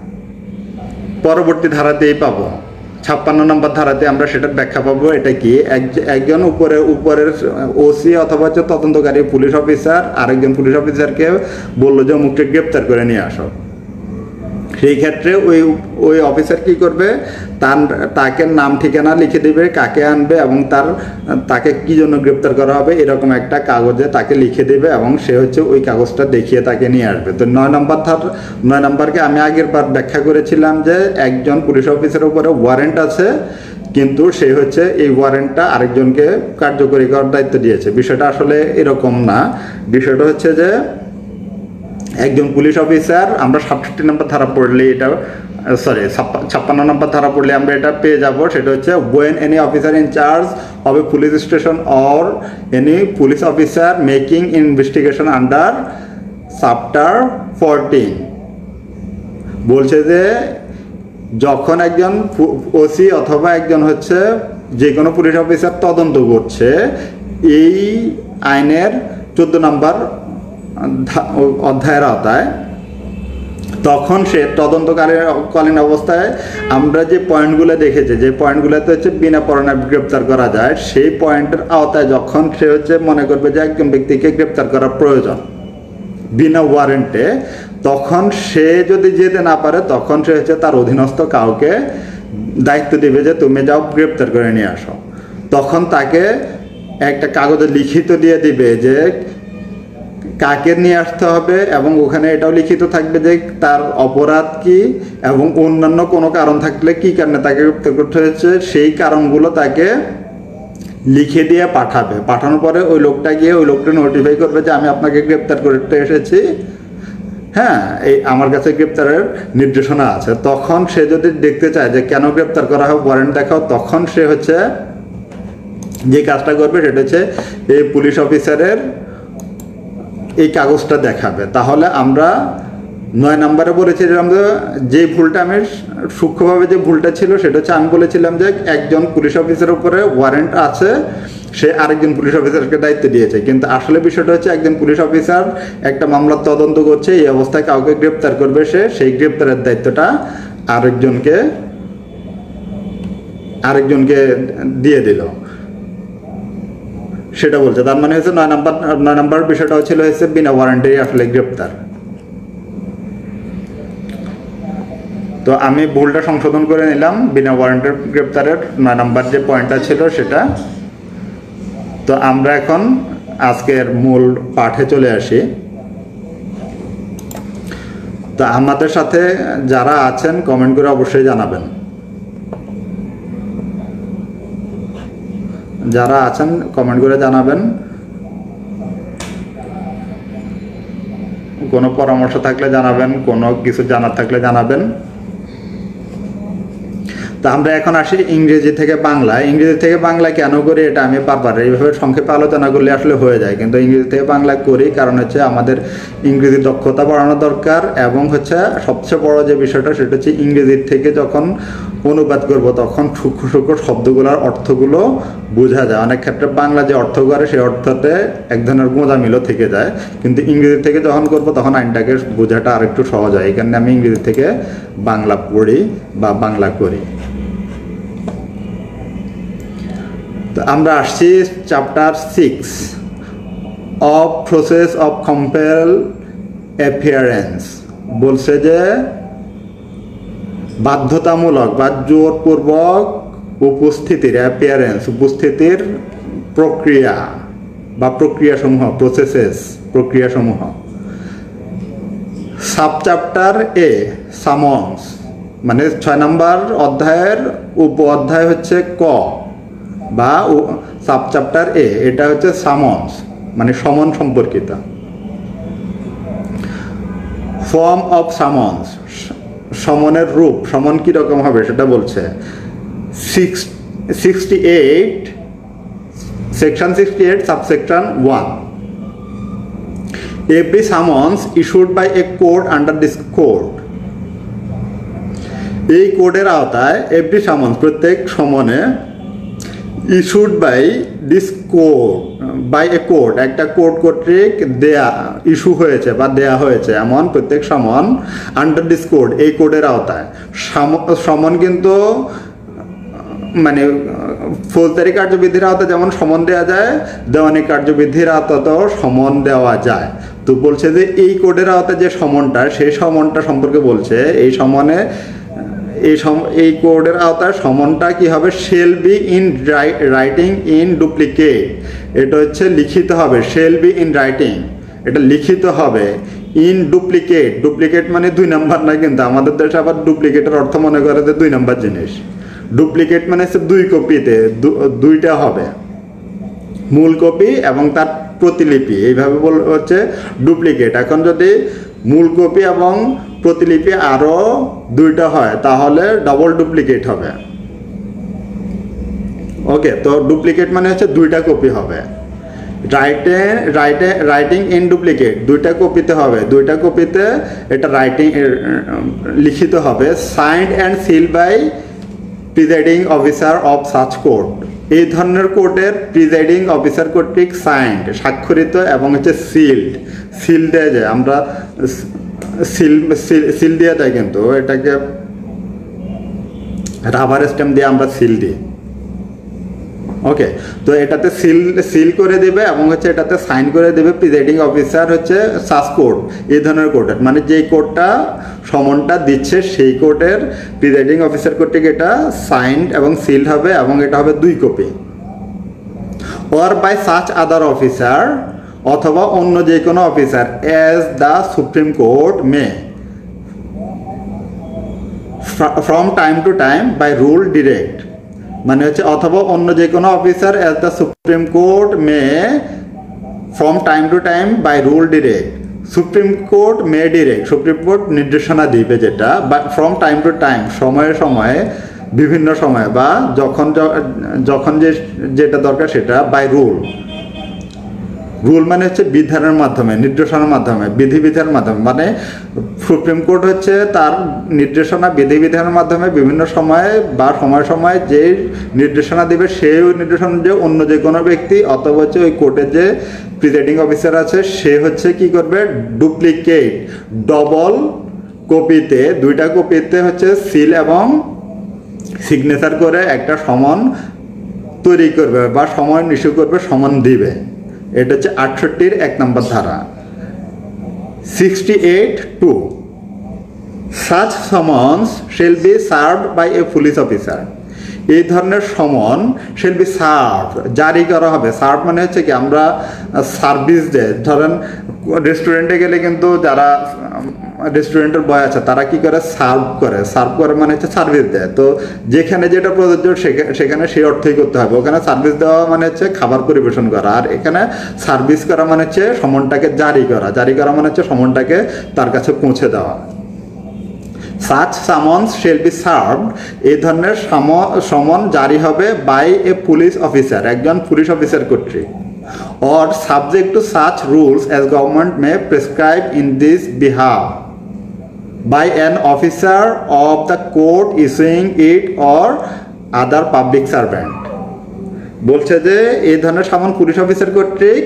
পরবর্তী ধারাতেই পাবো। 56 নম্বর ধারাতে আমরা সেটার ব্যাখ্যা পাবো। এটা কি, একজন উপরের ওসি অথবা হচ্ছে তদন্তকারী পুলিশ অফিসার আরেকজন পুলিশ অফিসারকে বললো যে অমুককে গ্রেপ্তার করে নিয়ে আসো। সেই ক্ষেত্রে ওই অফিসার কি করবে, তাকে নাম ঠিকানা লিখে দেবে, কাকে আনবে এবং তাকে কি জন্য গ্রেপ্তার করা হবে এরকম একটা কাগজে তাকে লিখে দেবে, এবং সে হচ্ছে ওই কাগজটা দেখিয়ে তাকে নিয়ে আসবে। তো 9 নম্বরকে আমি আগের বার ব্যাখ্যা করেছিলাম যে একজন পুলিশ অফিসারের উপরে ওয়ারেন্ট আছে, কিন্তু সে হচ্ছে এই ওয়ারেন্টটা আরেকজনকে কার্যকরী করার দায়িত্ব দিয়েছে। বিষয়টা আসলে এরকম না। বিষয়টা হচ্ছে যে একজন পুলিশ অফিসার, আমরা 67 নম্বর ধারা পড়লে এটা 56 নম্বর ধারা পড়লে আমরা এটা পেয়ে যাব। সেটা হচ্ছে when any officer in charge of a police station or any police officer making investigation under chapter 14 বলছে যে যখন একজন ওসি অথবা একজন হচ্ছে যে কোনো পুলিশ অফিসার তদন্ত করছে এই আইনের 14 নম্বর অধ্যায়ের আওতায়, তখন সে তদন্তকালীন অবস্থায় আমরা যে পয়েন্টগুলো দেখেছি, যে পয়েন্টগুলোতে হচ্ছে বিনা পরোয়ানায় গ্রেপ্তার করা যায়, সেই পয়েন্টের আওতায় যখন সে হচ্ছে মনে করবে যে একজন ব্যক্তিকে গ্রেপ্তার করা প্রয়োজন বিনা ওয়ারেন্টে, তখন সে যদি যেতে না পারে তখন সে হচ্ছে তার অধীনস্থ কাউকে দায়িত্ব দিবে যে তুমি যাও গ্রেপ্তার করে নিয়ে আসো। তখন তাকে একটা কাগজে লিখিত দিয়ে দিবে যে কাকে নিয়ে আসতে হবে, এবং ওখানে এটাও লিখিত থাকবে যে তার অপরাধ কি এবং অন্যান্য কোনো কারণ থাকলে কি কারণে তাকে গ্রেপ্তার করতে হয়েছে সেই কারণগুলো তাকে লিখে দিয়ে পাঠাবে। পাঠানোর পরে ওই লোকটা গিয়ে ওই লোকটা নোটিফাই করবে যে আমি আপনাকে গ্রেপ্তার করতে এসেছি, হ্যাঁ এই আমার কাছে গ্রেপ্তারের নির্দেশনা আছে। তখন সে যদি দেখতে চায় যে কেন গ্রেপ্তার করা হয় ওয়ারেন্ট দেখাও, তখন সে হচ্ছে যে কাজটা করবে সেটা হচ্ছে এই পুলিশ অফিসারের এই কাগজটা দেখাবে। তাহলে আমরা 9 নম্বরে বলেছিলাম যে ভুলটা আমি সূক্ষ্মভাবে যে ভুলটা ছিল সেটা হচ্ছে আমি বলেছিলাম যে একজন পুলিশ অফিসারের উপরে ওয়ারেন্ট আছে, সে আরেকজন পুলিশ অফিসারকে দায়িত্ব দিয়েছে, কিন্তু আসলে বিষয়টা হচ্ছে একজন পুলিশ অফিসার একটা মামলার তদন্ত করছে, এই অবস্থায় কাউকে গ্রেপ্তার করবে, সেই গ্রেপ্তারের দায়িত্বটা আরেকজনকে দিয়ে দিল, সেটা বলছে। তার মানে হচ্ছে 9 নম্বর বিষয়টা ছিল হচ্ছে বিনা ওয়ারেন্টে আসলে গ্রেপ্তার। তো আমি ভুলটা সংশোধন করে নিলাম, বিনা ওয়ারেন্টের গ্রেপ্তারের 9 নম্বর যে পয়েন্টটা ছিল সেটা। তো আমরা এখন আজকের মূল পাঠে চলে আসি। তো আমাদের সাথে যারা আছেন কমেন্ট করে অবশ্যই জানাবেন। যারা আছেন কমেন্ট করে জানাবেন, কোনো পরামর্শ থাকলে জানাবেন, কোনো কিছু জানার থাকলে জানাবেন। তা আমরা এখন আসি ইংরেজি থেকে বাংলা। ইংরেজি থেকে বাংলা কেন করি এটা আমি বারবার এইভাবে সংক্ষেপে আলোচনা করলে আসলে হয়ে যায়, কিন্তু ইংরেজি থেকে বাংলা করি কারণ হচ্ছে আমাদের ইংরেজি দক্ষতা বাড়ানো দরকার, এবং হচ্ছে সবচেয়ে বড় যে বিষয়টা সেটা হচ্ছে ইংরেজির থেকে যখন অনুবাদ করব তখন সূক্ষ্ম সূক্ষ্ম শব্দগুলোর অর্থগুলো বোঝা যায়। অনেক ক্ষেত্রে বাংলা যে অর্থ করে সেই অর্থতে এক ধরনের গোঁজামিলও থেকে যায়, কিন্তু ইংরেজি থেকে যখন করব তখন আইনটাকে বোঝাটা আরেকটু সহজ হয়। এই কারণে আমি ইংরেজি থেকে বাংলা পড়ি বা বাংলা করি। তো আমরা আসছি chapter 6 of process of compel appearance. বলছে যে বাধ্যতামূলক বা জোরপূর্বক উপস্থিতির অ্যাপিয়ারেন্স, উপস্থিতির প্রক্রিয়া বা প্রক্রিয়াসমূহ, প্রসেসেস, প্রক্রিয়াসমূহ। সাবচ্যাপ্টার এ সামন্স, মানে 6 নম্বর অধ্যায়ের উপ অধ্যায় হচ্ছে ক বা সাবচ্যাপ্টার এ, এটা হচ্ছে সামন্স মানে সমন সম্পর্কিত। ফর্ম অফ সামন্স, সমনের রূপ, সমন কীরকম হবে সেটা বলছে। 68 section 68 subsection 1 every summons issued by a court under this code। এই কোডের আওতায় এভরি সামন্স, প্রত্যেক সমনে, issued by this code, by a code, একটা কোড কর্তৃক দেয়া, ইস্যু হয়েছে বা দেয়া হয়েছে এমন প্রত্যেক সমন আন্ডার দিস কোড, এই কোডের আওতায়। সমন কিন্তু মানে ফৌজদারি কার্যবিধির আওতায় যেমন সমন দেওয়া যায়, দেওয়ানি কার্যবিধির আওতাতেও সমন দেওয়া যায়। তো বলছে যে এই কোডের আওতায় যে সমনটা, সেই সমনটা সম্পর্কে বলছে। এই সমনে এই কোডের আওতায় সমনটা কি হবে, shall be in writing in duplicate, এটা হচ্ছে লিখিত হবে। শেল বি ইন রাইটিং, এটা লিখিত হবে। ইন ডুপ্লিকেট, ডুপ্লিকেট মানে 2 নাম্বার না, কিন্তু আমাদের দেশে আবার ডুপ্লিকেটের অর্থ মনে করে যে 2 নাম্বার জিনিস। ডুপ্লিকেট মানে হচ্ছে 2 কপিতে, 2টা হবে, মূল কপি এবং তার প্রতিলিপি, এইভাবে হচ্ছে ডুপ্লিকেট। এখন যদি মূল কপি এবং প্রতিলিপি আরও 2টা হয় তাহলে ডবল ডুপ্লিকেট হবে। ওকে, তো ডুপ্লিকেট মানে হচ্ছে 2টা কপি হবে। রাইটিং ইন ডুপ্লিকেট, 2টা কপিতে হবে, 2টা কপিতে এটা রাইটিং লিখিত হবে। Signed and seal by presiding officer of such court, এই ধরনের কোর্টের প্রিজাইডিং অফিসার কর্তৃক সাইন্ড, স্বাক্ষরিত এবং হচ্ছে সিল্ড, সিল দেওয়া যায়। আমরা সিল দেওয়া যায়, কিন্তু এটাকে রাবার স্ট্যাম্প দিয়ে আমরা সিল দিই। ওকে, তো এটাতে সিল করে দেবে এবং হচ্ছে এটাতে সাইন করে দেবে প্রিজাইডিং অফিসার হচ্ছে সাচ কোর্ট, এই ধরনের কোর্টের, মানে যেই কোর্টটা সমনটা দিচ্ছে সেই কোর্টের প্রিজাইডিং অফিসার কর্তৃক এটা সাইন্ড এবং সিল হবে, এবং এটা হবে 2 copy. Or by such other officer, অথবা অন্য যে কোনো officer, as the supreme court may from time to time by rule direct, মানে হচ্ছে অথবা অন্য যে কোনো officer as the supreme court may from time to time by rule direct. Supreme court may direct, supreme court নির্দেশনা দিবে যেটা, বা ফ্রম টাইম টু টাইম, সময়ে সময়ে, বিভিন্ন সময়, বা যখন যেটা দরকার সেটা, বাই রুল। রুল মানে হচ্ছে বিধানের মাধ্যমে, নির্দেশনার মাধ্যমে, বিধিবিধানের মাধ্যমে, মানে সুপ্রিম কোর্ট হচ্ছে তার নির্দেশনা বিধিবিধানের মাধ্যমে বিভিন্ন সময়ে বা সময় সময় যে নির্দেশনা দেবে, সেই নির্দেশনা যে অন্য যে কোনো ব্যক্তি অথবা হচ্ছে ওই কোর্টের যে প্রিজাইডিং অফিসার আছে সে হচ্ছে কি করবে, ডুপ্লিকেট, ডবল কপিতে, 2টা কপিতে হচ্ছে সিল এবং সিগনেচার করে একটা সমন তৈরি করবে বা সমন ইস্যু করবে, সমন দিবে। এটা হচ্ছে 68-র 1 নম্বর ধারা। 68(2) such summons shall be served by a police officer, এই ধরনের সমন shall be served, জারি করা হবে। সার্ভ মানে হচ্ছে কি, আমরা সার্ভিস দেয়, ধরেন রেস্টুরেন্টে গেলে কিন্তু যারা রেস্টুরেন্টের বয় আছে তারা কি করে, সার্ভ করে মানে হচ্ছে সার্ভিস দেয়। তো যেখানে যেটা প্রযোজ্য সেখানে সেই অর্থই করতে হবে। ওখানে সার্ভিস দেওয়া মানে হচ্ছে খাবার পরিবেশন করা, আর এখানে সার্ভিস করা মানে হচ্ছে সমনটাকে জারি করা মানে হচ্ছে সমনটাকে তার কাছে পৌঁছে দেওয়া। such summons shall be served, এই ধরনের সমন জারি হবে বাই এ পুলিশ অফিসার, একজন পুলিশ অফিসার কর্তৃক, or subject to such rules as government may prescribe in this behalf by an officer of the court issuing it or other public servant। বলছে যে এই ধরনের সমন পুলিশ অফিসার কর্তৃক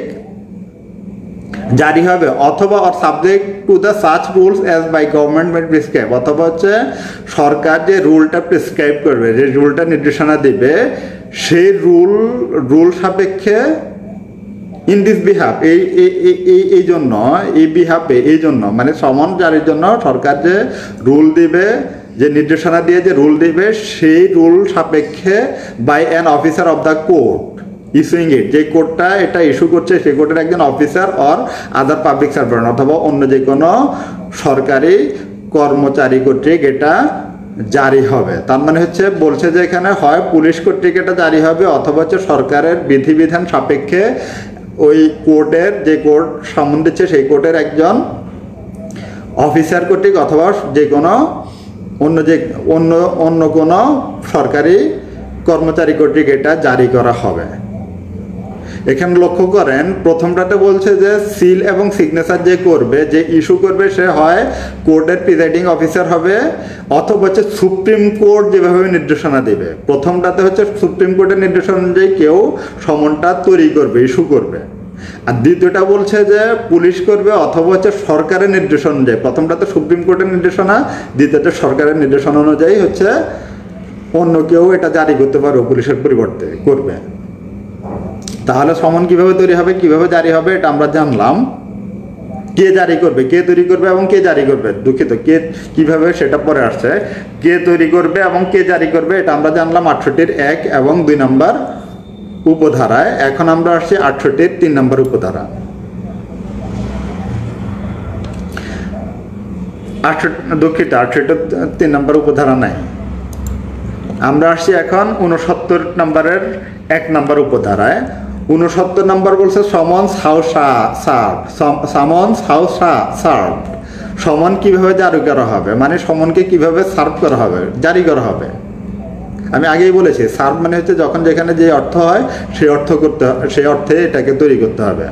জারি হবে অথবা or subject to the such rules as by government may prescribe, অথবা হচ্ছে সরকার যে রুলটা প্রেসক্রাইব করবে, যে রুলটা নির্দেশনা দিবে, সেই রুল সাপেক্ষে ইন দিস বিহাফ, এই জন্য এই বিহাফে, এই জন্য মানে সমন জারির জন্য সরকার যে রুল দিবে, যে নির্দেশনা দিয়ে যে রুল দিবে, সেই রুল সাপেক্ষে by an officer of the court issuing it, যে কোর্টটা এটা ইস্যু করছে সেই কোর্টের একজন officer or other public servant, অথবা অন্য যে কোনো সরকারি কর্মচারী কর্তৃক এটা জারি হবে। তার মানে হচ্ছে বলছে যে এখানে হয় পুলিশ কর্তৃক এটা জারি হবে অথবা হচ্ছে সরকারের বিধিবিধান সাপেক্ষে ওই কোর্টের, যে কোর্ট সমন দিচ্ছে সেই কোর্টের একজন অফিসার কর্তৃক অথবা যে কোনো অন্য কোনো সরকারি কর্মচারী কর্তৃক এটা জারি করা হবে। এখানে লক্ষ্য করেন প্রথমটাতে বলছে যে সিল এবং সিগনেচার যে করবে, যে ইস্যু করবে, সে হয় কোর্টের প্রিজাইডিং অফিসার হবে অথবা হচ্ছে সুপ্রিম কোর্ট যেভাবে নির্দেশনা দেবে। প্রথমটাতে হচ্ছে সুপ্রিম কোর্টের নির্দেশনা অনুযায়ী কেউ সমনটা তৈরি করবে, ইস্যু করবে। আর দ্বিতীয়টা বলছে যে পুলিশ করবে অথবা হচ্ছে সরকারের নির্দেশনা অনুযায়ী। প্রথমটাতে সুপ্রিম কোর্টের নির্দেশনা, দ্বিতীয়টা সরকারের নির্দেশনা অনুযায়ী হচ্ছে অন্য কেউ এটা জারি করতে পারবে, পুলিশের পরিবর্তে করবে। তাহলে সমন কিভাবে তৈরি হবে, কিভাবে জারি হবে এটা আমরা জানলাম। কে জারি করবে, কে তৈরি করবে এবং কে জারি করবে, দুঃখিত, কে কিভাবে সেটা পরে আসছে। কে তৈরি করবে এবং কে জারি করবে এটা আমরা জানলাম 68-র 1 এবং 2 নম্বর উপধারায়। এখন আমরা আসছি 68-র 3 নম্বর উপধারা। 68-র 3 নম্বর উপধারা নাই। আমরা আসছি এখন 69 নম্বরের 1 নম্বর উপধারায়। 69 নম্বর বলছে summons how served, summons how served, সমন কিভাবে জারি করা হবে, মানে সমনকে কিভাবে সার্ভ করা হবে, জারি করা হবে। আমি আগেই বলেছি সার্ভ মানে হচ্ছে যখন যেখানে যে অর্থ হয় সেই অর্থে এটাকে তৈরি করতে হবে।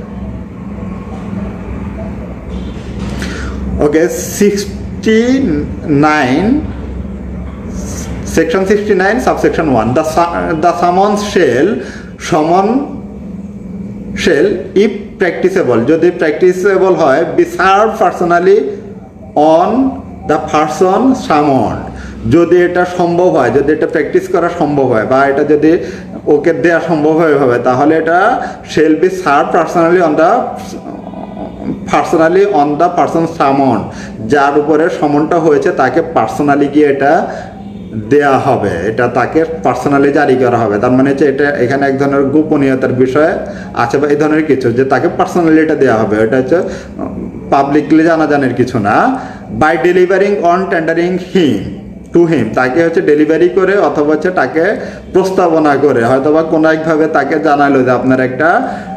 ওকে, 69 Section 69 subsection 1, the summons সমন if practicable, যদি practicable হয়, be served personally on the person summoned, যদি এটা সম্ভব হয়, যদি এটা প্র্যাকটিস করা সম্ভব হয় বা এটা যদি ওকে দেওয়া সম্ভব হবে, তাহলে এটা shall be served personally on the person summoned, যার উপরে সমনটা হয়েছে তাকে পার্সোনালি গিয়ে এটা দেয়া হবে, এটা তাকে পার্সোনালি জারি করা হবে। তার মানে হচ্ছে এটা এখানে এক ধরনের গোপনীয়তার বিষয় আছে বা এই ধরনের কিছু, যে তাকে পার্সোনালি এটা দেওয়া হবে, এটা হচ্ছে পাবলিকলি জানাজানির কিছু না। By delivering on tendering to him, তাকে হচ্ছে ডেলিভারি করে অথবা হচ্ছে তাকে প্রস্তাবনা করে হয়তো বা কোনো একভাবে তাকে জানালো যে আপনার একটা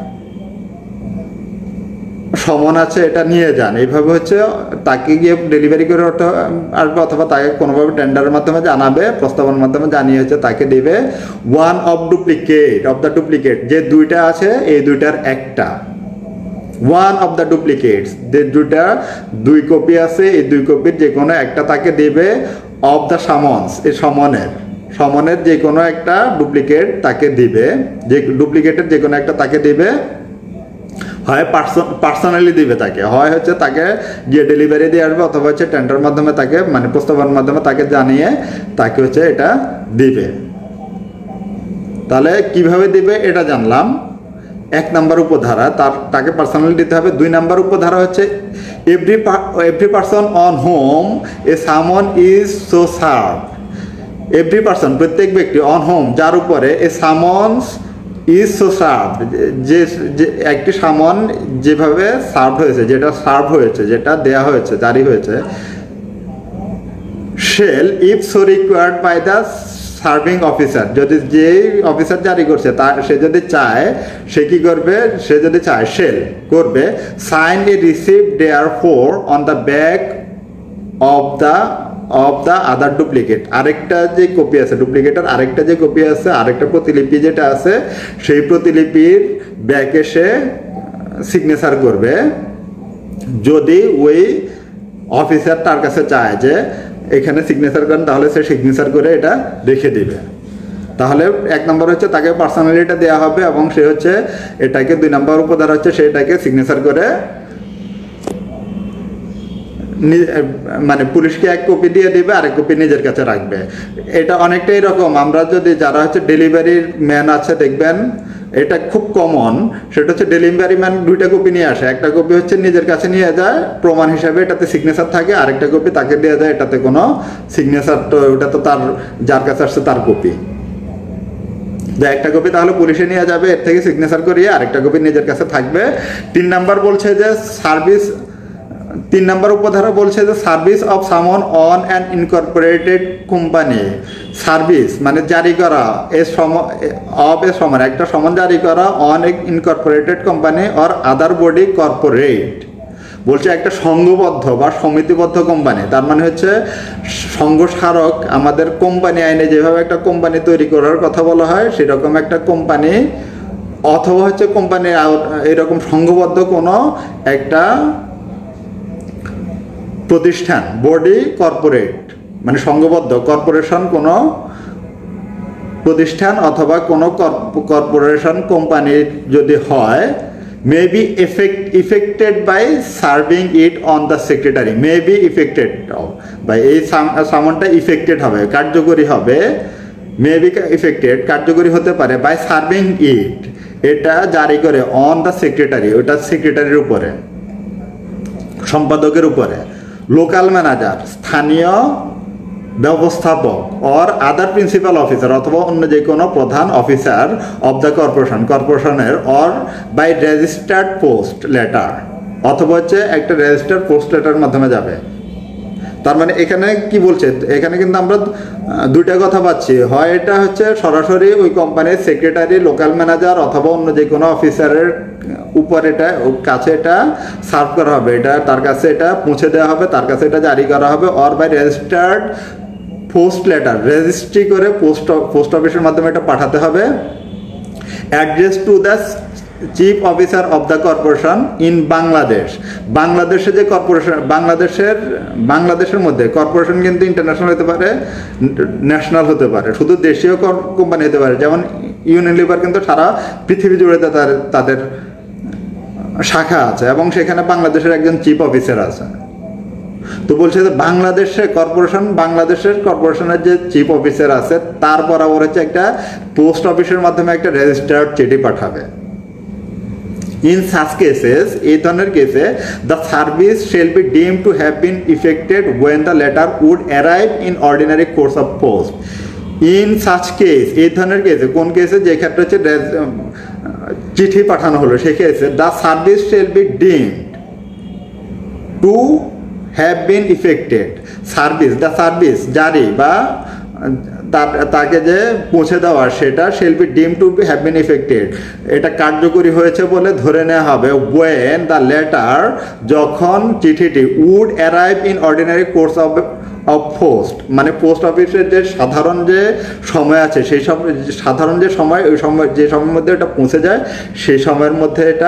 সমন আছে, এটা নিয়ে যান, এইভাবে হচ্ছে তাকে গিয়ে ডেলিভারি করে আসবে অথবা তাকে কোনোভাবে টেন্ডারের মাধ্যমে জানাবে, প্রস্তাবনার মাধ্যমে জানিয়ে হচ্ছে তাকে দেবে। ওয়ান অফ দ্য ডুপ্লিকেট, যে দুইটা আছে এই দুইটার একটা, ওয়ান অফ দ্য ডুপ্লিকেটস, যে দুই কপি আছে এই দুই কপির যে কোনো একটা তাকে দেবে। অফ দ্য সামন্স, এই সমনের যে কোনো একটা ডুপ্লিকেট তাকে দিবে, যে ডুপ্লিকেটের যে কোনো একটা তাকে দিবে, হয় পার্সোনালি দিবে তাকে, হয় হচ্ছে তাকে গিয়ে ডেলিভারি দিয়ে আসবে অথবা হচ্ছে টেন্ডার মাধ্যমে তাকে মানে প্রস্তাবনার মাধ্যমে তাকে জানিয়ে তাকে হচ্ছে এটা দিবে। তাহলে কিভাবে দিবে এটা জানলাম। 1 নম্বর উপধারা, তাকে পার্সোনালি দিতে হবে। 2 নম্বর উপধারা হচ্ছে every person on home a summon is so serve, every person প্রত্যেক ব্যক্তি, অন হোম যার উপরে a summons is so serve, যে একটি সামন যেভাবে সার্ভ হয়েছে, যেটা সার্ভ হয়েছে, যেটা দেয়া হয়েছে, জারি হয়েছে, shall if so required by the serving officer, যদি যে অফিসার জারি করছে তার সে যদি চায়, সে কি করবে, সে যদি চায় শেল করবে sign a receipt therefor on the back of the other duplicate, আরেকটা যে কপি আছে ডুপ্লিকেটের, আরেকটা যে কপি আছে, আরেকটা প্রতিলিপি যেটা আছে, সেই প্রতিলিপির ব্যাকে সে সিগনেচার করবে যদি ওই অফিসার তার কাছে চায় যে এখানে সিগনেচার করেন, তাহলে সে সিগনেচার করে এটা রেখে দিবে। তাহলে 1 নম্বর হচ্ছে তাকে পার্সোনালিটা দেওয়া হবে এবং সে হচ্ছে এটাকে 2 নম্বর উপধারা হচ্ছে সে এটাকে সিগনেচার করে মানে পুলিশকে 1 কপি দিয়ে দিবে, আরেক কপি নিজের কাছে রাখবে। এটা অনেকটাই এরকম, আমরা যদি যারা হচ্ছে ডেলিভারির ম্যান আছে দেখবেন, এটা খুব কমন, সেটা হচ্ছে ডেলিভারি ম্যান 2টা কপি নিয়ে আসে, একটা কপি হচ্ছে নিজের কাছে নিয়ে যায় প্রমাণ হিসাবে, এটাতে সিগনেচার থাকে, আরেকটা কপি তাকে দেওয়া যায়, এটাতে কোনো সিগনেচার, তো ওটা তো তার যার কাছে আসছে তার কপি, যে একটা কপি তাহলে পুলিশে নিয়ে যাবে, এর থেকে সিগনেচার করিয়ে আরেকটা কপি নিজের কাছে থাকবে। 3 নম্বর বলছে যে সার্ভিস, 3 নম্বর উপধারা বলছে যে service of summon on an incorporated company, service মানে জারি করা, সমন একটা সমন জারি করা on incorporated company or other body corporate, বলছে একটা সংঘবদ্ধ বা সমিতিবদ্ধ কোম্পানি, তার মানে হচ্ছে সংঘ স্মারক, আমাদের কোম্পানি আইনে যেভাবে একটা কোম্পানি তৈরি করার কথা বলা হয় সেরকম একটা কোম্পানি, অথবা হচ্ছে কোম্পানি এরকম সংঘবদ্ধ কোনো একটা প্রতিষ্ঠান, বডি কর্পোরেট মানে সংঘবদ্ধ, কর্পোরেশন কোনো প্রতিষ্ঠান অথবা কোনো কর্পোরেশন কোম্পানি যদি হয়, may be effected by serving it on the secretary, may be effected by, এই সামনটা ইফেক্টেড হবে, কার্যকরী হবে, মে বি ইফেক্টেড কার্যকরী হতে পারে বাই সার্ভিং ইট, এটা জারি করে অন দ্য সেক্রেটারি, ওটা সেক্রেটারির উপরে, সম্পাদকের উপরে, লোকাল ম্যানেজার স্থানীয় ব্যবস্থাপক অর আদার প্রিন্সিপাল অফিসার অথবা অন্য যে কোনো প্রধান অফিসার অব দ্য কর্পোরেশনের or by registered post letter, অথবা হচ্ছে একটা রেজিস্টার্ড পোস্ট লেটার মাধ্যমে যাবে। তার মানে এখানে কি বলছে, এখানে কিন্তু আমরা 2টা কথা পাচ্ছি, হয় এটা হচ্ছে সরাসরি ওই কোম্পানির সেক্রেটারি, লোকাল ম্যানেজার অথবা অন্য যে কোনো অফিসারের উপর এটা কাছে এটা সার্ভ করা হবে, এটা তার কাছে এটা পৌঁছে দেওয়া হবে, তার কাছে এটা জারি করা হবে, or by registered post letter, registry করে পোস্ট অফিসের মাধ্যমে এটা পাঠাতে হবে, address to the chief officer of the corporation in Bangladesh, বাংলাদেশে যে কর্পোরেশন, বাংলাদেশের মধ্যে কর্পোরেশন কিন্তু ইন্টারন্যাশনাল হতে পারে, ন্যাশনাল হতে পারে, শুধু দেশীয় কোম্পানি হতে পারে, যেমন ইউনিলিভার কিন্তু সারা পৃথিবী জুড়ে তাদের শাখা আছে এবং সেখানে বাংলাদেশের একজন চিফ অফিসার আছে। তো বলছে যে বাংলাদেশের কর্পোরেশনের যে চিফ অফিসার আছে তার বরাবর হচ্ছে একটা পোস্ট অফিসের মাধ্যমে একটা রেজিস্টার্ড চিঠি পাঠাবে। In such cases, এই ধরনের কেসে the service shall be deemed to have been effected when the letter would arrive in ordinary course of post. In such case, এই ধরনের কেসে, কোন কেসে, যে ক্ষেত্রে হচ্ছে চিঠি পাঠানো হলো সেই কেসে the service shall be deemed to have been effected. the service জারি বা তাকে যে পৌঁছে দেওয়া সেটা shall be deemed to have been effected, এটা কার্যকরী হয়েছে বলে ধরে নেওয়া হবে when the letter, যখন চিঠিটি would arrive in ordinary course of post, মানে পোস্ট অফিসের যে সাধারণ যে সময় আছে সেই সাধারণ যে সময়, ওই সময় যে সময়ের মধ্যে এটা পৌঁছে যায় সেই সময়ের মধ্যে এটা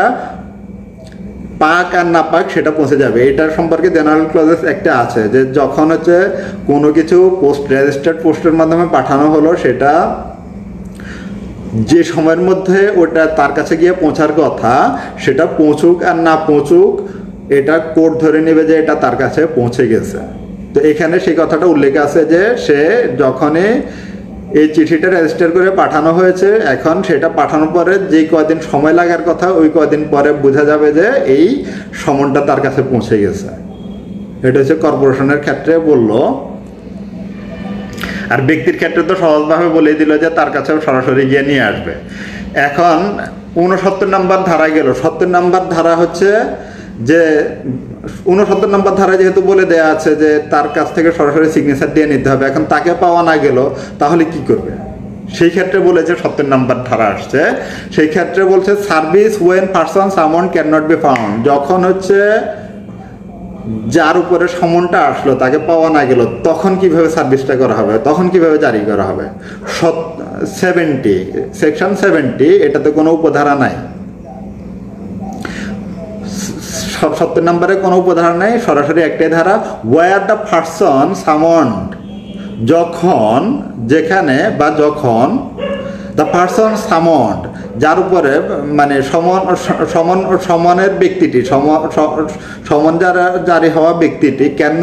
পাক আর না পাক সেটা পৌঁছে যাবে। এটার সম্পর্কে জেনারেল ক্লজেস একটা আছে যে যখন হচ্ছে কোনো কিছু রেজিস্টার্ড পোস্টের মাধ্যমে পাঠানো হলো সেটা যে সময়ের মধ্যে ওটা তার কাছে গিয়ে পৌঁছার কথা সেটা পৌঁছুক আর না পৌঁছুক এটা কোর্ট ধরে নেবে যে এটা তার কাছে পৌঁছে গেছে। তো এখানে সেই কথাটা উল্লেখ আছে যে সে যখনই এই চিঠিটা রেজিস্টার করে পাঠানো হয়েছে, এখন সেটা পাঠানোর পরে যে কয়দিন সময় লাগার কথা ওই কয়দিন পরে বোঝা যাবে যে এই সমনটা তার কাছে পৌঁছে গেছে। এটা হচ্ছে কর্পোরেশনের ক্ষেত্রে বললো। আর ব্যক্তির ক্ষেত্রে তো সহজভাবে বলে দিল যে তার কাছেও সরাসরি গিয়ে নিয়ে আসবে। এখন 69 নম্বর ধারা গেল। 70 নম্বর ধারা হচ্ছে যে 69 নম্বর ধারা যেহেতু বলে দেয়া আছে যে তার কাছ থেকে সরাসরি সিগনেচার দিয়ে নিতে হবে, এখন তাকে পাওয়া না গেল তাহলে কি করবে? সেই ক্ষেত্রে বলেছে 70 নম্বর ধারা আসছে, সেই ক্ষেত্রে বলছে service when person summon can not be found, যখন হচ্ছে যার উপরে সমনটা আসলো তাকে পাওয়া না গেল তখন কিভাবে সার্ভিসটা করা হবে, তখন কিভাবে জারি করা হবে? 70 সেকশন 70 এটাতে কোনো উপধারা নাই, 70 নম্বরে কোনো উপধারা নাই, সরাসরি একটাই ধারা, ওয়ার দ্য পারসন সামন্ড, যখন, যেখানে বা যখন দ্য পারসন সামন্ড, যার উপরে মানে সমনের ব্যক্তিটি, সমন জারি হওয়া ব্যক্তিটি can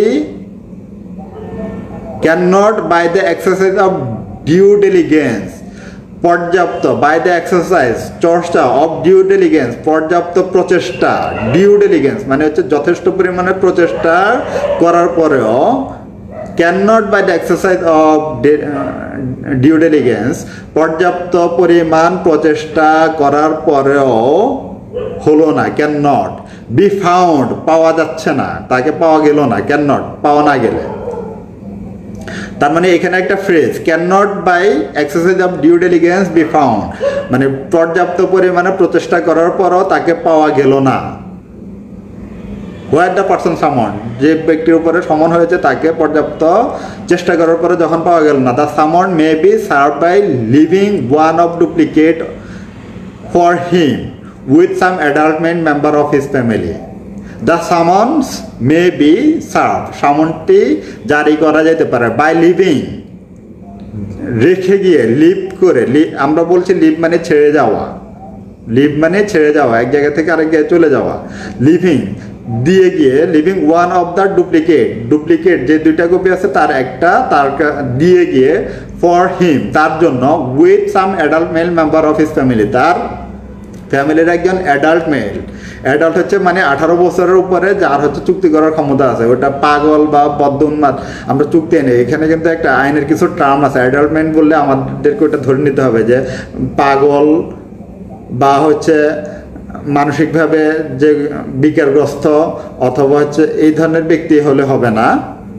not by the exercise of due diligence, পর্যাপ্ত বাই দ্য এক্সারসাইজ চর্চা অফ ডিউ ডিলিজেন্স, পর্যাপ্ত প্রচেষ্টা, ডিউ ডিলিজেন্স মানে হচ্ছে যথেষ্ট পরিমাণে প্রচেষ্টা করার পরেও, cannot by the exercise of due diligence, পর্যাপ্ত পরিমাণ প্রচেষ্টা করার পরেও হলো না, ক্যান নট বি ফাউন্ড, পাওয়া যাচ্ছে না, তাকে পাওয়া গেল না, ক্যান নট পাওয়া না গেলে। তার মানে এখানে একটা phrase can not by exercise of due diligence be found, মানে পর্যাপ্ত পরিমাণে প্রচেষ্টা করার পরও তাকে পাওয়া গেল না। হোয়ার দ্য পারসন সামন, যে ব্যক্তির উপরে সমন হয়েছে তাকে পর্যাপ্ত চেষ্টা করার পরে যখন পাওয়া গেল না, the summon may be serve by leaving one of duplicate for him with some adult member of his family. The summons may be serve, সামনটি জারি করা যেতে পারে বাই লিভিং, রেখে গিয়ে, লিভ করে, আমরা বলছি লিভ মানে ছেড়ে যাওয়া, লিভ মানে ছেড়ে যাওয়া, এক জায়গা থেকে আরেক জায়গায় চলে যাওয়া, লিভিং দিয়ে গিয়ে, leaving one of the duplicate যে দুইটা কপি আছে তার একটা তার দিয়ে গিয়ে, ফর হিম তার জন্য, with some adult male member of his family, তার ফ্যামিলির একজন অ্যাডাল্ট মেল, অ্যাডাল্ট হচ্ছে মানে 18 বছরের উপরে যার হচ্ছে চুক্তি করার ক্ষমতা আছে, ওটা পাগল বা বদ্ধ উন্মাদ আমরা চুক্তি নেই। এখানে কিন্তু একটা আইনের কিছু টার্ম আছে, অ্যাডাল্ট মেল বললে আমাদেরকে ওটা ধরে নিতে হবে যে পাগল বা হচ্ছে মানসিকভাবে যে বিকারগ্রস্ত অথবা হচ্ছে এই ধরনের ব্যক্তি হলে হবে না,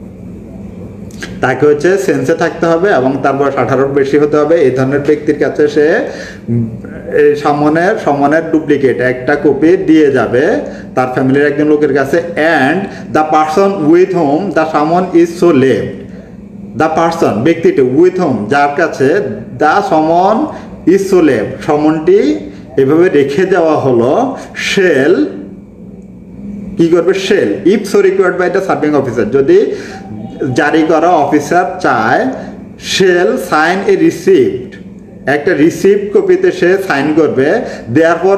তাকে হচ্ছে সেন্সে থাকতে হবে এবং তার বয়স 18-র বেশি হতে হবে। এই ধরনের ব্যক্তির কাছে সে এই সমনের ডুপ্লিকেট একটা কপি দিয়ে যাবে তার ফ্যামিলির একজন লোকের কাছে। And the person with home the summon is so left, the person ব্যক্তিটি, উইথ হোম যার কাছে, দ্য সমন ইজ সো লেফট সমনটি এভাবে রেখে দেওয়া হলো, শেল কি করবে, shall if so required by the serving officer, যদি জারি করা অফিসার চায়, শেল সাইন এ রিসিপ্ট, একটা রিসিপ্ট কপিতে সে সাইন করবে, therefor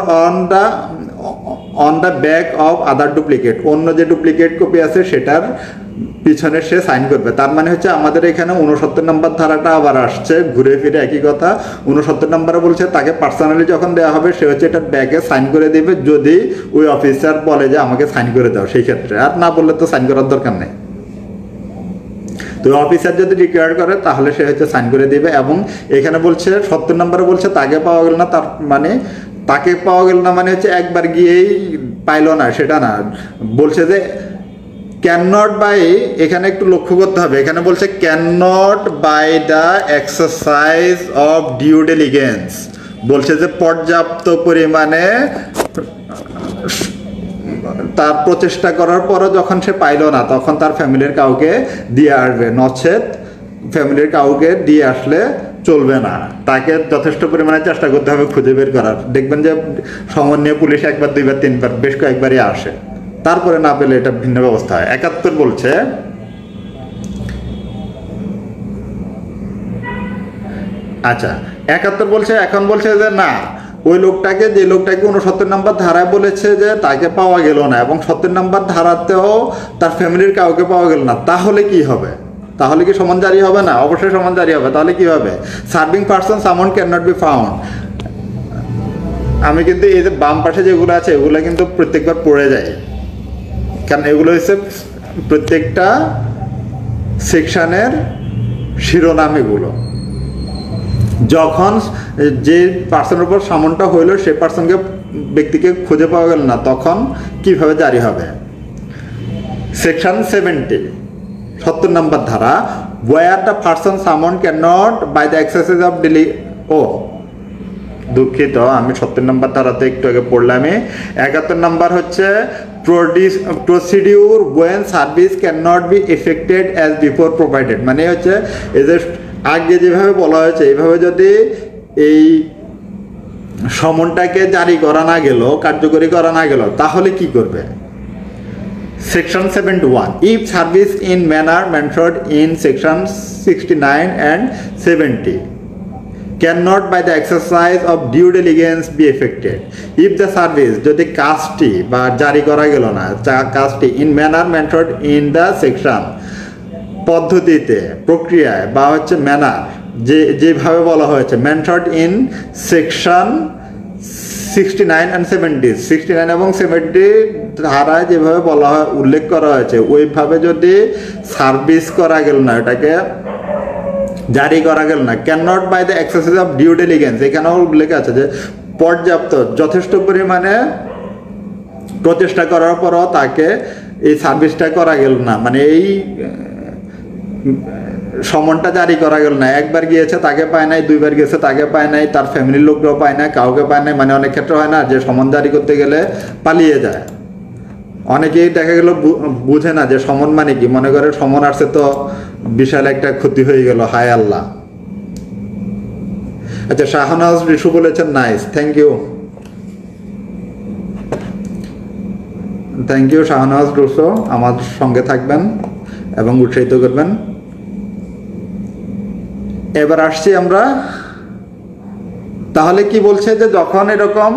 on the back of other duplicate, অন্য যে ডুপ্লিকেট কপি আছে সেটার পিছনে সে সাইন করবে। তার মানে হচ্ছে আমাদের এখানে 69 নম্বর ধারাটা আবার আসছে, ঘুরে ফিরে একই কথা। 69 নম্বরে বলছে তাকে পার্সোনালি যখন দেওয়া হবে সে হচ্ছে এটা ব্যাগে সাইন করে দিবে, যদি ওই অফিসার বলে যে আমাকে সাইন করে দাও সেই ক্ষেত্রে, আর না বললে তো সাইন করার দরকার নেই। তো অফিসার যদি রিকোয়ার করে তাহলে সে হচ্ছে সাইন করে দিবে। এবং এখানে বলছে 70 নম্বরে বলছে তাকে পাওয়া গেল না, তার মানে তাকে পাওয়া গেল না মানে হচ্ছে একবার গিয়েই পাইলো না সেটা না, বলছে যে ক্যান নট বাই, এখানে একটু লক্ষ্য করতে হবে, এখানে বলছে can not by the exercise of due diligence, বলছে যে পর্যাপ্ত পরিমাণে তার প্রচেষ্টা করার পরও যখন সে পাইল না তখন তার ফ্যামিলির কাউকে দিয়ে আসবে, নচেত ফ্যামিলির কাউকে দিয়ে আসলে চলবে না, তাকে যথেষ্ট পরিমাণে চেষ্টা করতে হবে খুঁজে বের করার। দেখবেন যে সমন নিয়ে পুলিশ একবার, দুইবার, তিনবার, বেশ কয়েকবারই আসে, তারপরে না পেলে এটা ভিন্ন ব্যবস্থা হয়। 71 বলছে আচ্ছা 71 বলছে, এখন বলছে যে না, ওই লোকটাকে, যে লোকটাকে 69 নম্বর ধারায় বলেছে যে তাকে পাওয়া গেল না এবং 70 নম্বর ধারাতেও তার ফ্যামিলির কাউকে পাওয়া গেল না, তাহলে কি হবে? তাহলে কি সমন জারি হবে না? অবশ্যই সমন জারি হবে। তাহলে কি হবে? Serving person summon can not be found. আমি কিন্তু এই যে বাম পাশে যেগুলো আছে এগুলো কিন্তু প্রত্যেকবার পড়ে যায়, কারণ এগুলো হচ্ছে প্রত্যেকটা সেকশনের শিরোনাম এগুলো। যখন যে পার্সনের উপর সামনটা হইলো সে পার্সনকে ব্যক্তিকে খুঁজে পাওয়া গেল না, তখন কিভাবে জারি হবে? সেকশন 70 70 নম্বর ধারা, where the person summon can not by the exercise of দুঃখিত, আমি 70 নম্বর ধারাতে একটু আগে পড়লাম। 71 নম্বর হচ্ছে procedure when service can not be effected as before provided, মানে হচ্ছে এই যে আগে যেভাবে বলা হয়েছে এইভাবে যদি এই সমনটাকে জারি করা না গেল, কার্যকরী করা না গেল, তাহলে কি করবে? Section 71, if service in manner mentioned in section 69 and 70 cannot by the exercise of due diligence be effected, if the service যদি কাজটি বা জারি করা গেল না, কাজটি in manner mentioned in the section পদ্ধতিতে, প্রক্রিয়ায় বা হচ্ছে ম্যানার যেভাবে বলা হয়েছে মেনশনড ইন সেকশন 69 and 70, 69 এবং 70 ধারায় যেভাবে বলা হয় উল্লেখ করা হয়েছে ওইভাবে যদি সার্ভিস করা গেল না, এটাকে জারি করা গেল না, can not by the exercise of due diligence, এখানেও উল্লেখ আছে যে পর্যাপ্ত যথেষ্ট পরিমাণে প্রচেষ্টা করার পরও তাকে এই সার্ভিসটা করা গেল না, মানে এই সমনটা জারি করা গেল না, একবার গিয়েছে তাকে পায় নাই, দুইবার গিয়েছে তাকে পায় নাই, তার ফ্যামিলির লোকরাও পায় না, কাউকে পায় নাই, মানে অনেক ক্ষেত্রে হয় না যে সমন জারি করতে গেলে পালিয়ে যায়। অনেকেই দেখা গেল বুঝে না যে সমন মানে কি, মনে করে সমন আসছে তো বিশাল একটা ক্ষতি হয়ে গেল, হায় আল্লাহ। আচ্ছা, শাহনাজ রিশু বলেছেন nice, thank you, thank you Shahnaz Rishu, আমার সঙ্গে থাকবেন এবং উৎসাহিত করবেন। এবার আসছি আমরা, তাহলে কি বলছে যে যখন এরকম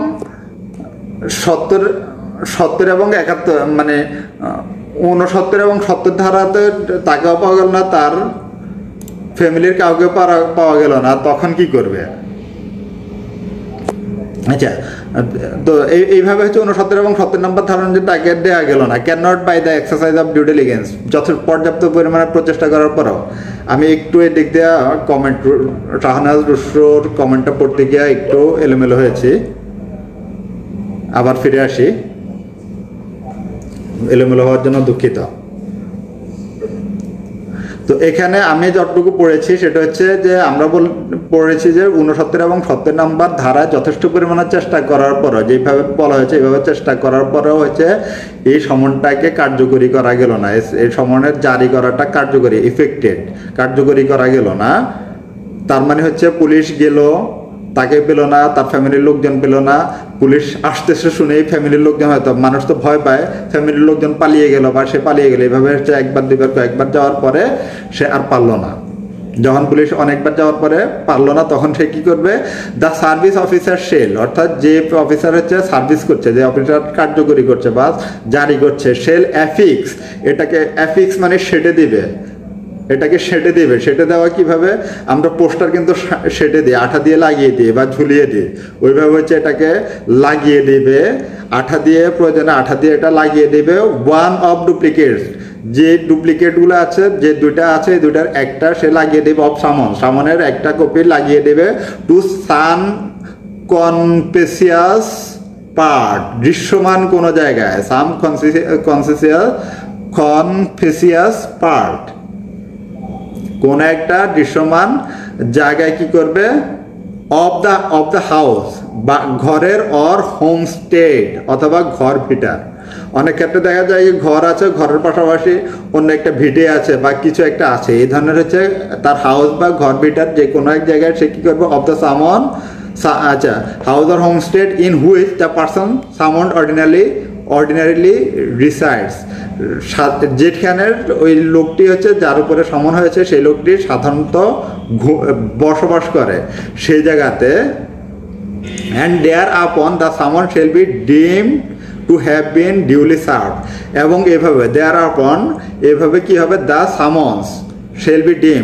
70 এবং 71 মানে 69 এবং 70 ধারাতে তাকেও পাওয়া গেল না, তার ফ্যামিলির কাউকে পাওয়া গেল না, তখন কি করবে? আচ্ছা, তো এইভাবে হচ্ছে 69 এবং 70 নম্বর ধারণ যে তাকে দেওয়া গেল না, can not by the exercise of due diligence, পর্যাপ্ত পরিমাণে প্রচেষ্টা করার পরও। আমি একটু এদিক দিয়ে কমেন্ট, শাহনাজ রুশোর কমেন্টটা পড়তে গিয়ে একটু এলোমেলো হয়েছি, আবার ফিরে আসি, এলোমেলো হওয়ার জন্য দুঃখিত। তো এখানে আমি যতটুকু পড়েছি সেটা হচ্ছে যে আমরা পড়েছি যে 69 এবং 70 নম্বর ধারায় যথেষ্ট পরিমাণে চেষ্টা করার পরও, যেভাবে বলা হয়েছে এইভাবে চেষ্টা করার পরেও হচ্ছে এই সমনটাকে কার্যকরী করা গেল না, এই সমনের জারি করাটা কার্যকরী করা গেল না। তার মানে হচ্ছে পুলিশ গেল, তাকে পেল না, তার ফ্যামিলির লোকজন পেল না, পুলিশ আসতেছে শুনেই ফ্যামিলির লোকজন, হয়তো মানুষ তো ভয় পায়, ফ্যামিলির লোকজন পালিয়ে গেল বা সে পালিয়ে গেল, এভাবে হচ্ছে একবার দুইবার কয়েকবার যাওয়ার পরে সে আর পারলো না। যখন পুলিশ অনেকবার যাওয়ার পরে পারলো না, তখন সে কি করবে? দ্য সার্ভিস অফিসার শেল, অর্থাৎ যে অফিসার হচ্ছে সার্ভিস করছে, যে অফিসার কার্যকরী করছে বা জারি করছে, শেল অ্যাফিক্স, এটাকে অ্যাফিক্স মানে সেটে দিবে, এটাকে সেটে দেবে। সেটে দেওয়া কিভাবে? আমরা পোস্টার কিন্তু সেটে দিই, আঠা দিয়ে লাগিয়ে দিই বা ঝুলিয়ে দিই, ওইভাবে হচ্ছে এটাকে লাগিয়ে দেবে আঠা দিয়ে, প্রয়োজনে আঠা দিয়ে এটা লাগিয়ে দেবে। ওয়ান অফ ডুপ্লিকেটস, যে ডুপ্লিকেটগুলো আছে, যে দুইটা আছে এই দুইটার একটা সে লাগিয়ে দেবে, অফ সামনের একটা কপি লাগিয়ে দেবে, টু সান কনসপিশিয়াস পার্ট, দৃশ্যমান কোনো জায়গায়, সাম কনসপিশিয়াস পার্ট, কোন একটা দৃশ্যমান জায়গায় কি করবে? অফ দ্য হাউস, বা ঘরের, অর হোমস্টেড অথবা ঘর ভিটার। অনেক ক্ষেত্রে দেখা যায় ঘর আছে, ঘরের পাশাপাশি অন্য একটা ভিটে আছে বা কিছু একটা আছে, এই ধরনের হচ্ছে তার হাউস বা ঘর ভিটার যে কোনো এক জায়গায় সে কি করবে? অফ দ্য সামন, আচ্ছা, house or homestead in which the person summoned ordinarily resides, যেখানের ওই লোকটি হচ্ছে যার উপরে সমন হয়েছে সেই লোকটি সাধারণত বসবাস করে সেই জায়গাতে। অ্যান্ড দেয়ার আপন the summon shall be deemed to have been duly serve, এবং এভাবে দেয়ার আপন, এভাবে কি হবে? দ্য সামন্স শেল বি ডিম,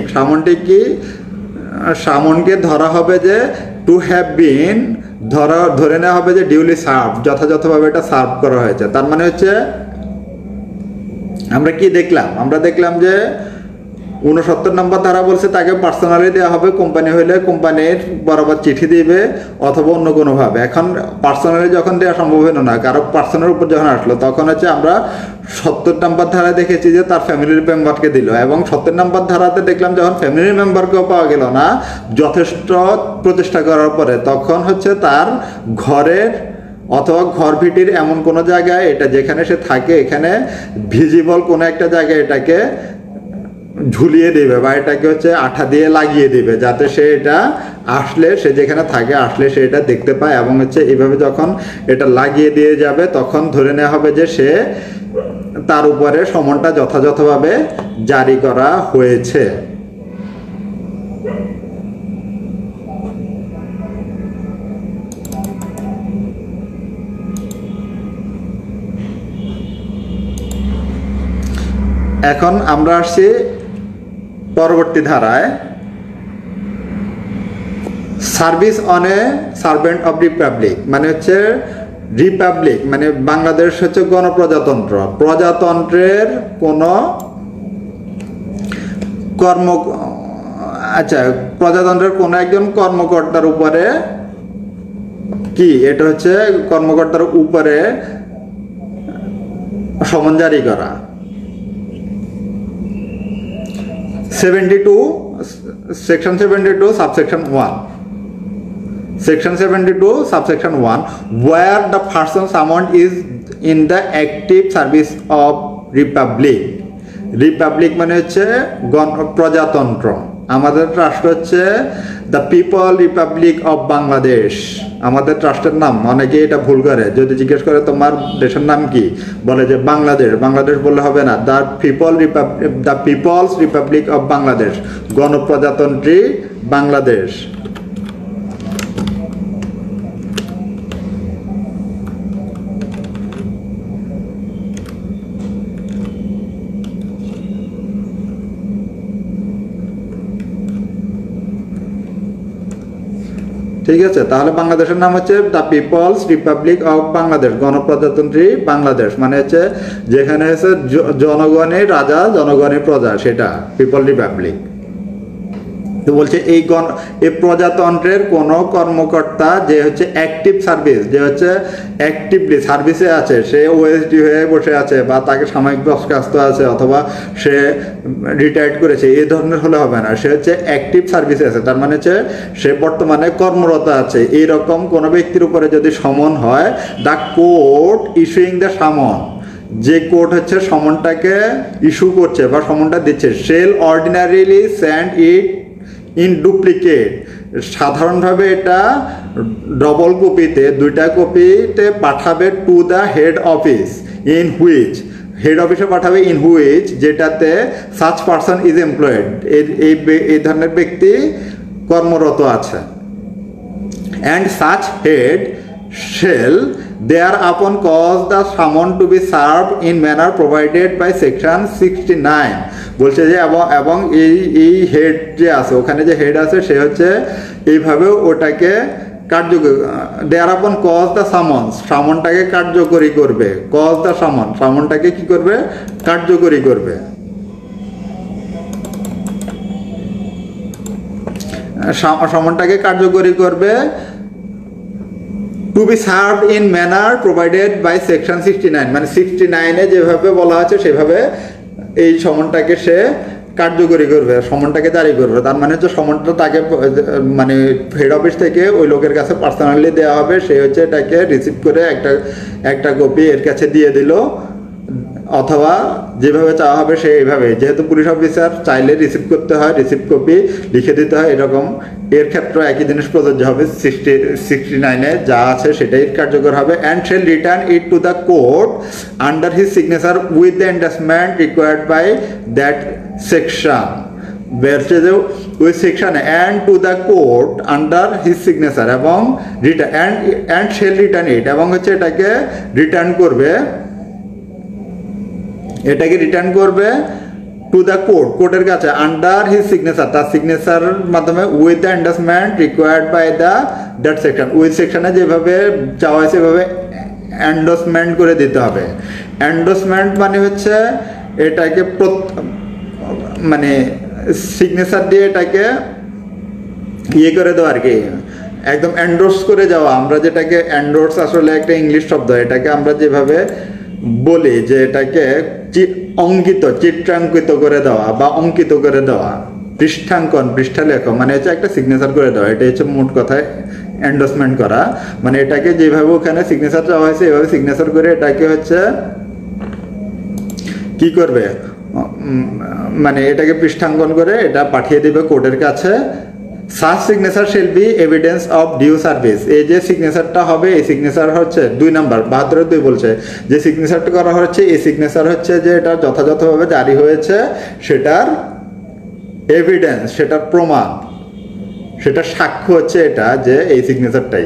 সামনকে ধরা হবে যে টু হ্যাভ বিন, ধরে নেওয়া হবে যে ডিউলি সার্ভ, যথাযথভাবে এটা সার্ভ করা হয়েছে। তার মানে হচ্ছে আমরা কি দেখলাম? আমরা দেখলাম যে 69 নম্বর ধারা বলছে তাকে পার্সোনালি দেওয়া হবে, কোম্পানি হলে কোম্পানির বরাবর চিঠি দিবে অথবা অন্য কোনোভাবে। এখন পার্সোনালি যখন দেওয়া সম্ভব হলো না, কারো পার্সোনাল উপর যখন আসলো, তখন হচ্ছে আমরা 70 নম্বর ধারায় দেখেছি যে তার ফ্যামিলির মেম্বারকে দিল, এবং 70 নম্বর ধারাতে দেখলাম যখন ফ্যামিলির মেম্বারকেও পাওয়া গেল না যথেষ্ট প্রচেষ্টা করার পরে, তখন হচ্ছে তার ঘরের অথবা ঘর ভিটির এমন কোনো জায়গায়, এটা যেখানে সে থাকে এখানে ভিজিবল কোনো একটা জায়গায় এটাকে ঝুলিয়ে দেবে বা এটাকে হচ্ছে আঠা দিয়ে লাগিয়ে দেবে, যাতে সে এটা আসলে, সে যেখানে থাকে আসলে সে এটা দেখতে পায়। এবং হচ্ছে এইভাবে যখন এটা লাগিয়ে দিয়ে যাবে তখন ধরে নেওয়া হবে যে সে, তার উপরে সমনটা যথাযথভাবে জারি করা হয়েছে। এখন আমরা আসছি পরবর্তী ধারায়, service on a servant of republic, মানে হচ্ছে রিপাবলিক মানে বাংলাদেশ হচ্ছে গণপ্রজাতন্ত্র, প্রজাতন্ত্রের কোনো প্রজাতন্ত্রের কোনো একজন কর্মকর্তার উপরে কি, এটা হচ্ছে কর্মকর্তার উপরে সমন জারি করা। 72 section 72 subsection 1, section 72 subsection 1, where the person summoned is in the active service of republic, republic মানে হচ্ছে প্রজাতন্ত্র। আমাদের রাষ্ট্র হচ্ছে the people republic of Bangladesh, আমাদের রাষ্ট্রের নাম। অনেকে এটা ভুল করে, যদি জিজ্ঞেস করে তোমার দেশের নাম কি, বলে যে বাংলাদেশ। বাংলাদেশ বললে হবে না, the people's republic of Bangladesh, গণপ্রজাতন্ত্রী বাংলাদেশ। ঠিক আছে, তাহলে বাংলাদেশের নাম হচ্ছে the people's republic of Bangladesh, গণপ্রজাতন্ত্রী বাংলাদেশ, মানে হচ্ছে যেখানে হচ্ছে জনগণের রাজা জনগণের প্রজা, সেটা পিপল রিপাবলিক। তো বলছে এই প্রজাতন্ত্রের কোনো কর্মকর্তা যে হচ্ছে অ্যাক্টিভ সার্ভিস, যে হচ্ছে অ্যাক্টিভলি সার্ভিসে আছে, সে ওএসডি হয়ে বসে আছে বা তাকে সাময়িক বরখাস্ত আছে অথবা সে রিটায়ার্ড করেছে, এই ধরনের হলে হবে না। সে হচ্ছে অ্যাক্টিভ সার্ভিসে আছে, তার মানে হচ্ছে সে বর্তমানে কর্মরত আছে। এইরকম কোনো ব্যক্তির উপরে যদি সমন হয়, দ্য কোর্ট ইস্যুইং দ্য সামন, যে কোর্ট হচ্ছে সমনটাকে ইস্যু করছে বা সমনটা দিচ্ছে, shall ordinarily send it in duplicate, সাধারণভাবে এটা ডবল কপিতে, দুইটা কপিতে পাঠাবে to the head office, in which, head অফিসে পাঠাবে, ইন হুইচ যেটাতে সাচ পারসন ইজ এমপ্লয়েড, এই ধরনের ব্যক্তি কর্মরত আছে। And such head shall thereupon cause the summon to be served in manner provided by section 69, বলছে যে এবং এই হেড যে আছে, ওখানে যে হেড আছে সে হচ্ছে এইভাবে ওটাকে কার্যকরী, thereupon cause the summons, সামনটাকে কার্যকরী করবে, cause the summon, সামনটাকে কি করবে, কার্যকরী করবে। সমনটাকে কার্যকরী করবে, to be served in manner provided by section 69, মানে 69-এ যেভাবে বলা আছে সেভাবে এই সমনটাকে সে কার্যকরী করবে, সমনটাকে জারি করবে। তার মানে হচ্ছে সমনটা তাকে মানে হেড অফিস থেকে ওই লোকের কাছে পার্সোনালি দেওয়া হবে, সে হচ্ছে এটাকে রিসিভ করে একটা কপি এর কাছে দিয়ে দিল, অথবা যেভাবে চাওয়া হবে সে এইভাবে, যেহেতু পুলিশ অফিসার চাইলে রিসিভ করতে হয়, রিসিভ কপি লিখে দিতে হয়, এরকম এর ক্ষেত্রে একই জিনিস প্রযোজ্য হবে। 69-এ যা আছে সেটাই কার্যকর হবে। And shall return it to the court under his signature with the endorsement required by that section, বেরছে যে ওই সেকশনে, and to the court under his signature, এবং return and shall return it, এবং হচ্ছে এটাকে রিটার্ন করবে, টু দ্য কোর্ট, কোর্টের কাছে, আন্ডার হিজ সিগনেচার, তার সিগনেচার মাধ্যমে, with the endorsement required by that section, ওই সেকশনে যেভাবে চাওয়া হয়েছে সেভাবে এন্ডোর্সমেন্ট করে দিতে হবে। এন্ডোর্সমেন্ট মানে হচ্ছে এটাকে মানে সিগনেচার দিয়ে এটাকে ইয়ে করে দেওয়া আর কি, একদম এন্ডোর্স করে যাওয়া। আমরা যেটাকে এন্ডোর্স আসলে একটা ইংলিশ শব্দ, এটাকে আমরা যেভাবে বলি যে এটাকে অঙ্কিত, চিত্রাঙ্কিত করে দেওয়া বা অঙ্কিত করে দেওয়া, পৃষ্ঠাঙ্কন, পৃষ্ঠালেখ, মানে হচ্ছে একটা সিগনেচার করে দেওয়া। এটা হচ্ছে মোট কথায় এন্ডোর্সমেন্ট করা, মানে এটাকে যেভাবে ওখানে সিগনেচার চাওয়া হয়েছে এভাবে সিগনেচার করে এটাকে হচ্ছে কি করবে, মানে এটাকে পৃষ্ঠাঙ্কন করে এটা পাঠিয়ে দেবে কোর্টের কাছে। Such signature shall be evidence of due service. এই যে সিগনেচারটা হবে, এই সিগনেচার হচ্ছে 2 নাম্বার 72 বলছে যে সিগনেচারটা করা হচ্ছে, এই সিগনেচার হচ্ছে যে এটা যথাযথভাবে জারি হয়েছে সেটার এভিডেন্স, সেটার প্রমাণ, সেটা সাক্ষ্য হচ্ছে এটা যে এই সিগনেচারটাই।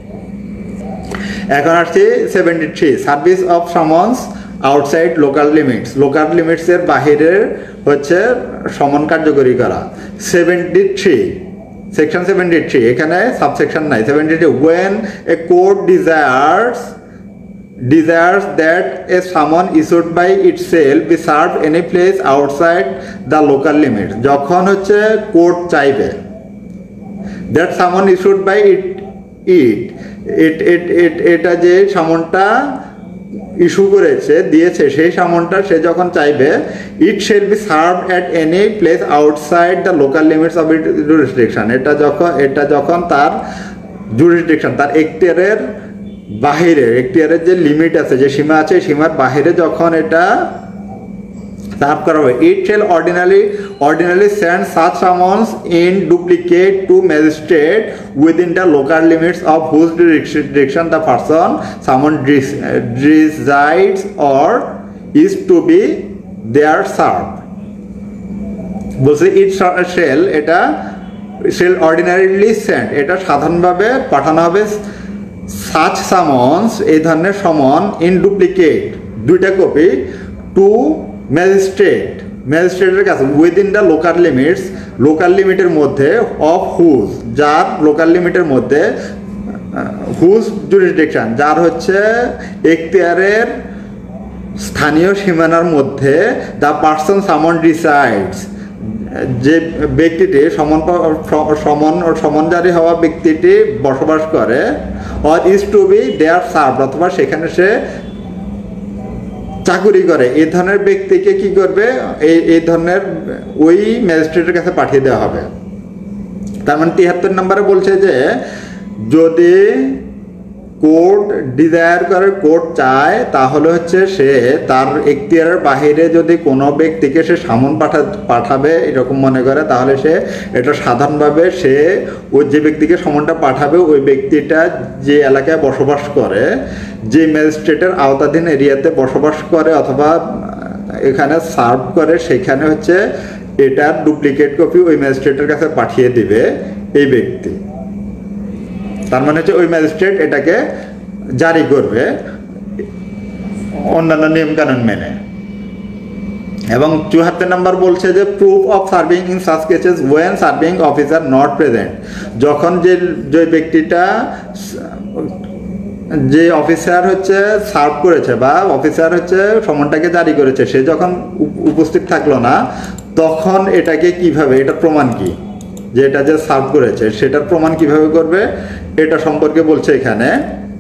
এখন আসছি 73, service of summons outside local limits. Local লিমিটসের বাহিরের হচ্ছে সমন কার্যকরী করা। 73, সেকশন 73, এখানে সাবসেকশন নাই। 73, when a court desires that a summon issued by itself be served any place outside the local limits, যখন হচ্ছে কোর্ট চাইবে that summon issued by এটা যে সামনটা ইস্যু করেছে, দিয়েছে, সেই সামনটা সে যখন চাইবে, it shall be serve at any place outside the local limits of it jurisdiction. এটা যখন তার জুরিসডিকশন, তার এখতিয়ারের বাহিরে, এখতিয়ারের যে লিমিট আছে, যে সীমা আছে, সীমার বাহিরে যখন এটা সার্ভ করা হবে। It shall ordinarily send such summons in duplicate to magistrate within the local limits of whose jurisdiction the person summoned resides or is to be there served. বলছে ইট শেল, এটা শেল অর্ডিনারিলি সেন্ড, এটা সাধারণভাবে পাঠানো হবে, such summons, এই ধরনের সমন, in duplicate, 2টা কপি, টু ম্যাজিস্ট্রেটের কাছে, within the local limits, local লিমিটের মধ্যে, অফ হুজ, যার লোকাল লিমিটের মধ্যে, হুজ জুরিসডিকশন, যার হচ্ছে এখতিয়ারের স্থানীয় সীমানার মধ্যে, দ্য পার্সন সামন রিসাইডস, যে ব্যক্তিটি সমন জারি হওয়া ব্যক্তিটি বসবাস করে, or is to be there serve, অথবা সেখানে সে চাকুরি করে, এই ধরনের ব্যক্তিকে কি করবে, এই ধরনের ওই ম্যাজিস্ট্রেটের কাছে পাঠিয়ে দেওয়া হবে। তার মানে 73 নম্বরে বলছে যে যদি কোর্ট ডিজায়ার করে, কোর্ট চায়, তাহলে হচ্ছে সে তার এখতিয়ারের বাহিরে যদি কোনো ব্যক্তিকে সে সামন পাঠাবে এরকম মনে করে, তাহলে সে এটা সাধারণভাবে সে ওই যে ব্যক্তিকে সমনটা পাঠাবে, ওই ব্যক্তিটা যে এলাকায় বসবাস করে, যে ম্যাজিস্ট্রেটের আওতাধীন এরিয়াতে বসবাস করে অথবা এখানে সার্ভ করে, সেখানে হচ্ছে এটার ডুপ্লিকেট কপি ওই ম্যাজিস্ট্রেটের কাছে পাঠিয়ে দিবে এই ব্যক্তি। তার মানে হচ্ছে ওই ম্যাজিস্ট্রেট এটাকে জারি করবে অন্যান্য নিয়ম কানুন মেনে। এবং 74 নম্বর বলছে যে proof of serving in such cases when serving officer not present, যখন যে ব্যক্তিটা, যে অফিসার হচ্ছে সার্ভ করেছে বা অফিসার হচ্ছে সমনটাকে জারি করেছে, সে যখন উপস্থিত থাকলো না, তখন এটাকে কিভাবে, এটা প্রমাণ কি যে এটা যে সার্ভ করেছে সেটার প্রমাণ কিভাবে করবে, এটা সম্পর্কে বলছে এখানে।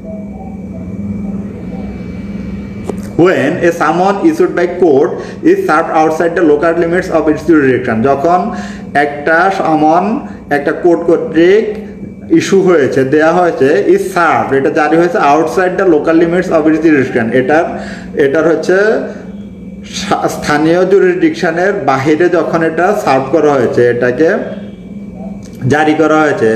When a summon issued by court is served outside the local limits of its jurisdiction, যখন একটা সামন একটা কোর্ট কর্তৃক ইস্যু হয়েছে, দেয়া হয়েছে, ইজ সার্ভ, এটা জারি হয়েছে, outside the local limits of its jurisdiction, এটার হচ্ছে স্থানীয় জুরিসডিকশনের বাহিরে যখন এটা সার্ভ করা হয়েছে, এটাকে জারি করা হয়েছে,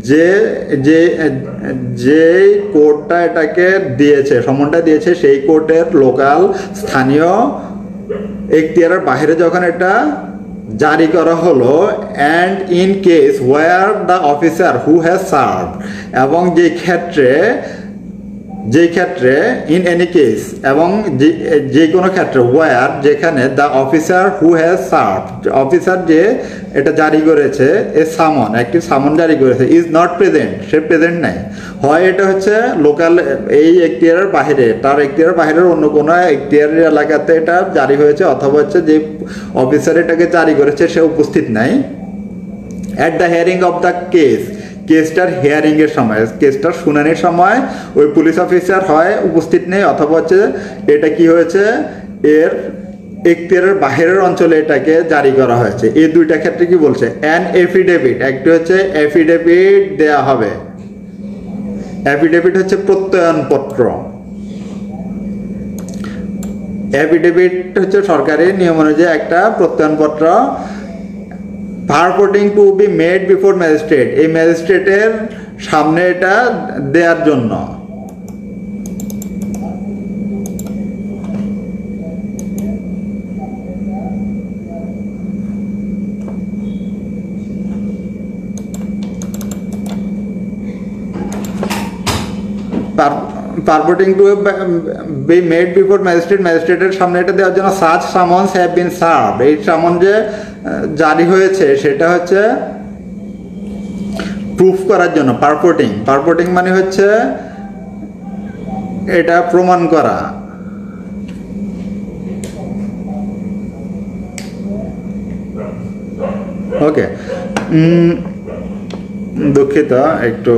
যে কোর্টটা এটাকে দিয়েছে, সমনটা দিয়েছে, সেই কোর্টের লোকাল স্থানীয় এখতিয়ারের বাহিরে যখন এটা জারি করা হলো, and in case where the officer who has serve, এবং যে ক্ষেত্রে যেই ক্ষেত্রে ইন এনি কেস এবং যে কোনো ক্ষেত্রে ওয়ার যেখানে the officer who has serve officer যে এটা জারি করেছে এ সামন একটি সামন জারি করেছে ইজ নট প্রেজেন্ট সে প্রেজেন্ট নাই হয় এটা হচ্ছে লোকাল এই এখতিয়ারের বাইরে তার এখতিয়ারের বাইরের অন্য কোনো এখতিয়ারের এলাকাতে এটা জারি হয়েছে অথবা হচ্ছে যে অফিসার এটাকে জারি করেছে সে উপস্থিত নাই at the hearing of the কেসটার হিয়ারিং এর সময় কেসটার শুনানির সময় ওই পুলিশ অফিসার হয় উপস্থিত নেই অথবা হচ্ছে এটা কি হয়েছে এর এখতিয়ারের বাহিরের অঞ্চলে এটাকে জারি করা হয়েছে এই দুইটা ক্ষেত্রে কি বলছে অ্যান এফিডেভিট একটি হচ্ছে এফিডেভিট দেয়া হবে এফিডেভিট হচ্ছে প্রত্যয়নপত্র এফিডেভিট হচ্ছে সরকারি নিয়ম অনুযায়ী একটা প্রত্যয়নপত্র purporting to be made before magistrate এই ম্যাজিস্ট্রেটের সামনে এটা দেওয়ার জন্য purporting to be made before ম্যাজিস্ট্রেটের সামনে এটা দেওয়ার জন্য such summons have been served এই সামন যে জারি হয়েছে সেটা হচ্ছে প্রুফ করার জন্য পারপোর্টিং মানে হচ্ছে এটা প্রমাণ করা ওকে দুঃখিত একটু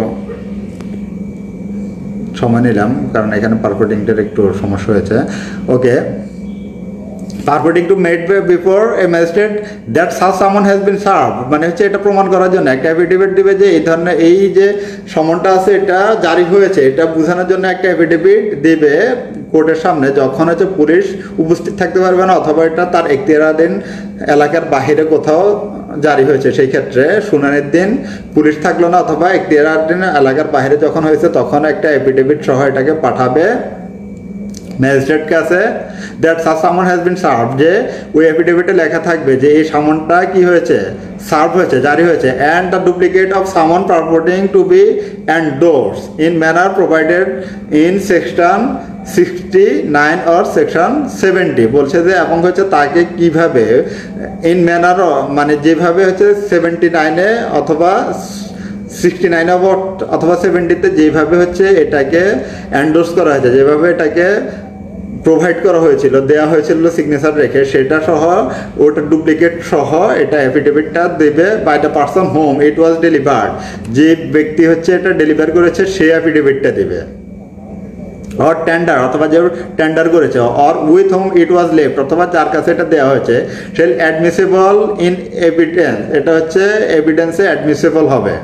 সময় নিলাম কারণ এখানে পারপোর্টিংটার একটু সমস্যা হয়েছে okay purporting to made before a magistrate that such summon has been serve মানে হচ্ছে এটা প্রমাণ করার জন্য একটা এফিডেভিট দিবে যে এই ধরনের এই যে সমনটা আছে এটা জারি হয়েছে এটা বোঝানোর জন্য একটা এফিডেভিট দিবে কোর্টের সামনে যখন হচ্ছে পুলিশ উপস্থিত থাকতে পারবে না অথবা এটা তার এখতিয়ারাধীন এলাকার বাহিরে কোথাও জারি হয়েছে সেই ক্ষেত্রে শুনানির দিন পুলিশ থাকলো না অথবা এখতিয়ারাধীন এলাকার বাহিরে যখন হয়েছে তখন একটা এফিডেভিট সহ এটাকে পাঠাবে ম্যাজিস্ট্রেট কাছে that such summon has been serve যে ওই এফিডেভিটে লেখা থাকবে যে এই সামনটা কি হয়েছে সার্ভ হয়েছে জারি হয়েছে and the duplicate of summon purporting to be endorse in manner provided in section 69 or section 70 বলছে যে এবং হচ্ছে তাকে কিভাবে ইন ম্যানার মানে যেভাবে হচ্ছে 79-এ অথবা 69 অথবা 70-তে যেভাবে হচ্ছে এটাকে এন্ডোর্স করা হয়েছে যেভাবে এটাকে প্রোভাইড করা হয়েছিল দেওয়া হয়েছিল সিগনেচার রেখে সেটা সহ ওটা ডুপ্লিকেট সহ এটা এফিডেভিটটা দেবে by the person whom it was delivered যে ব্যক্তি হচ্ছে এটা ডেলিভার করেছে সেই এফিডেভিটটা দেবে অর টেন্ডার অথবা যে টেন্ডার করেছে or with whom it was left অথবা যার কাছে এটা দেওয়া হয়েছে সে অ্যাডমিসিবল ইন এভিডেন্স এটা হচ্ছে এভিডেন্সে অ্যাডমিসিবল হবে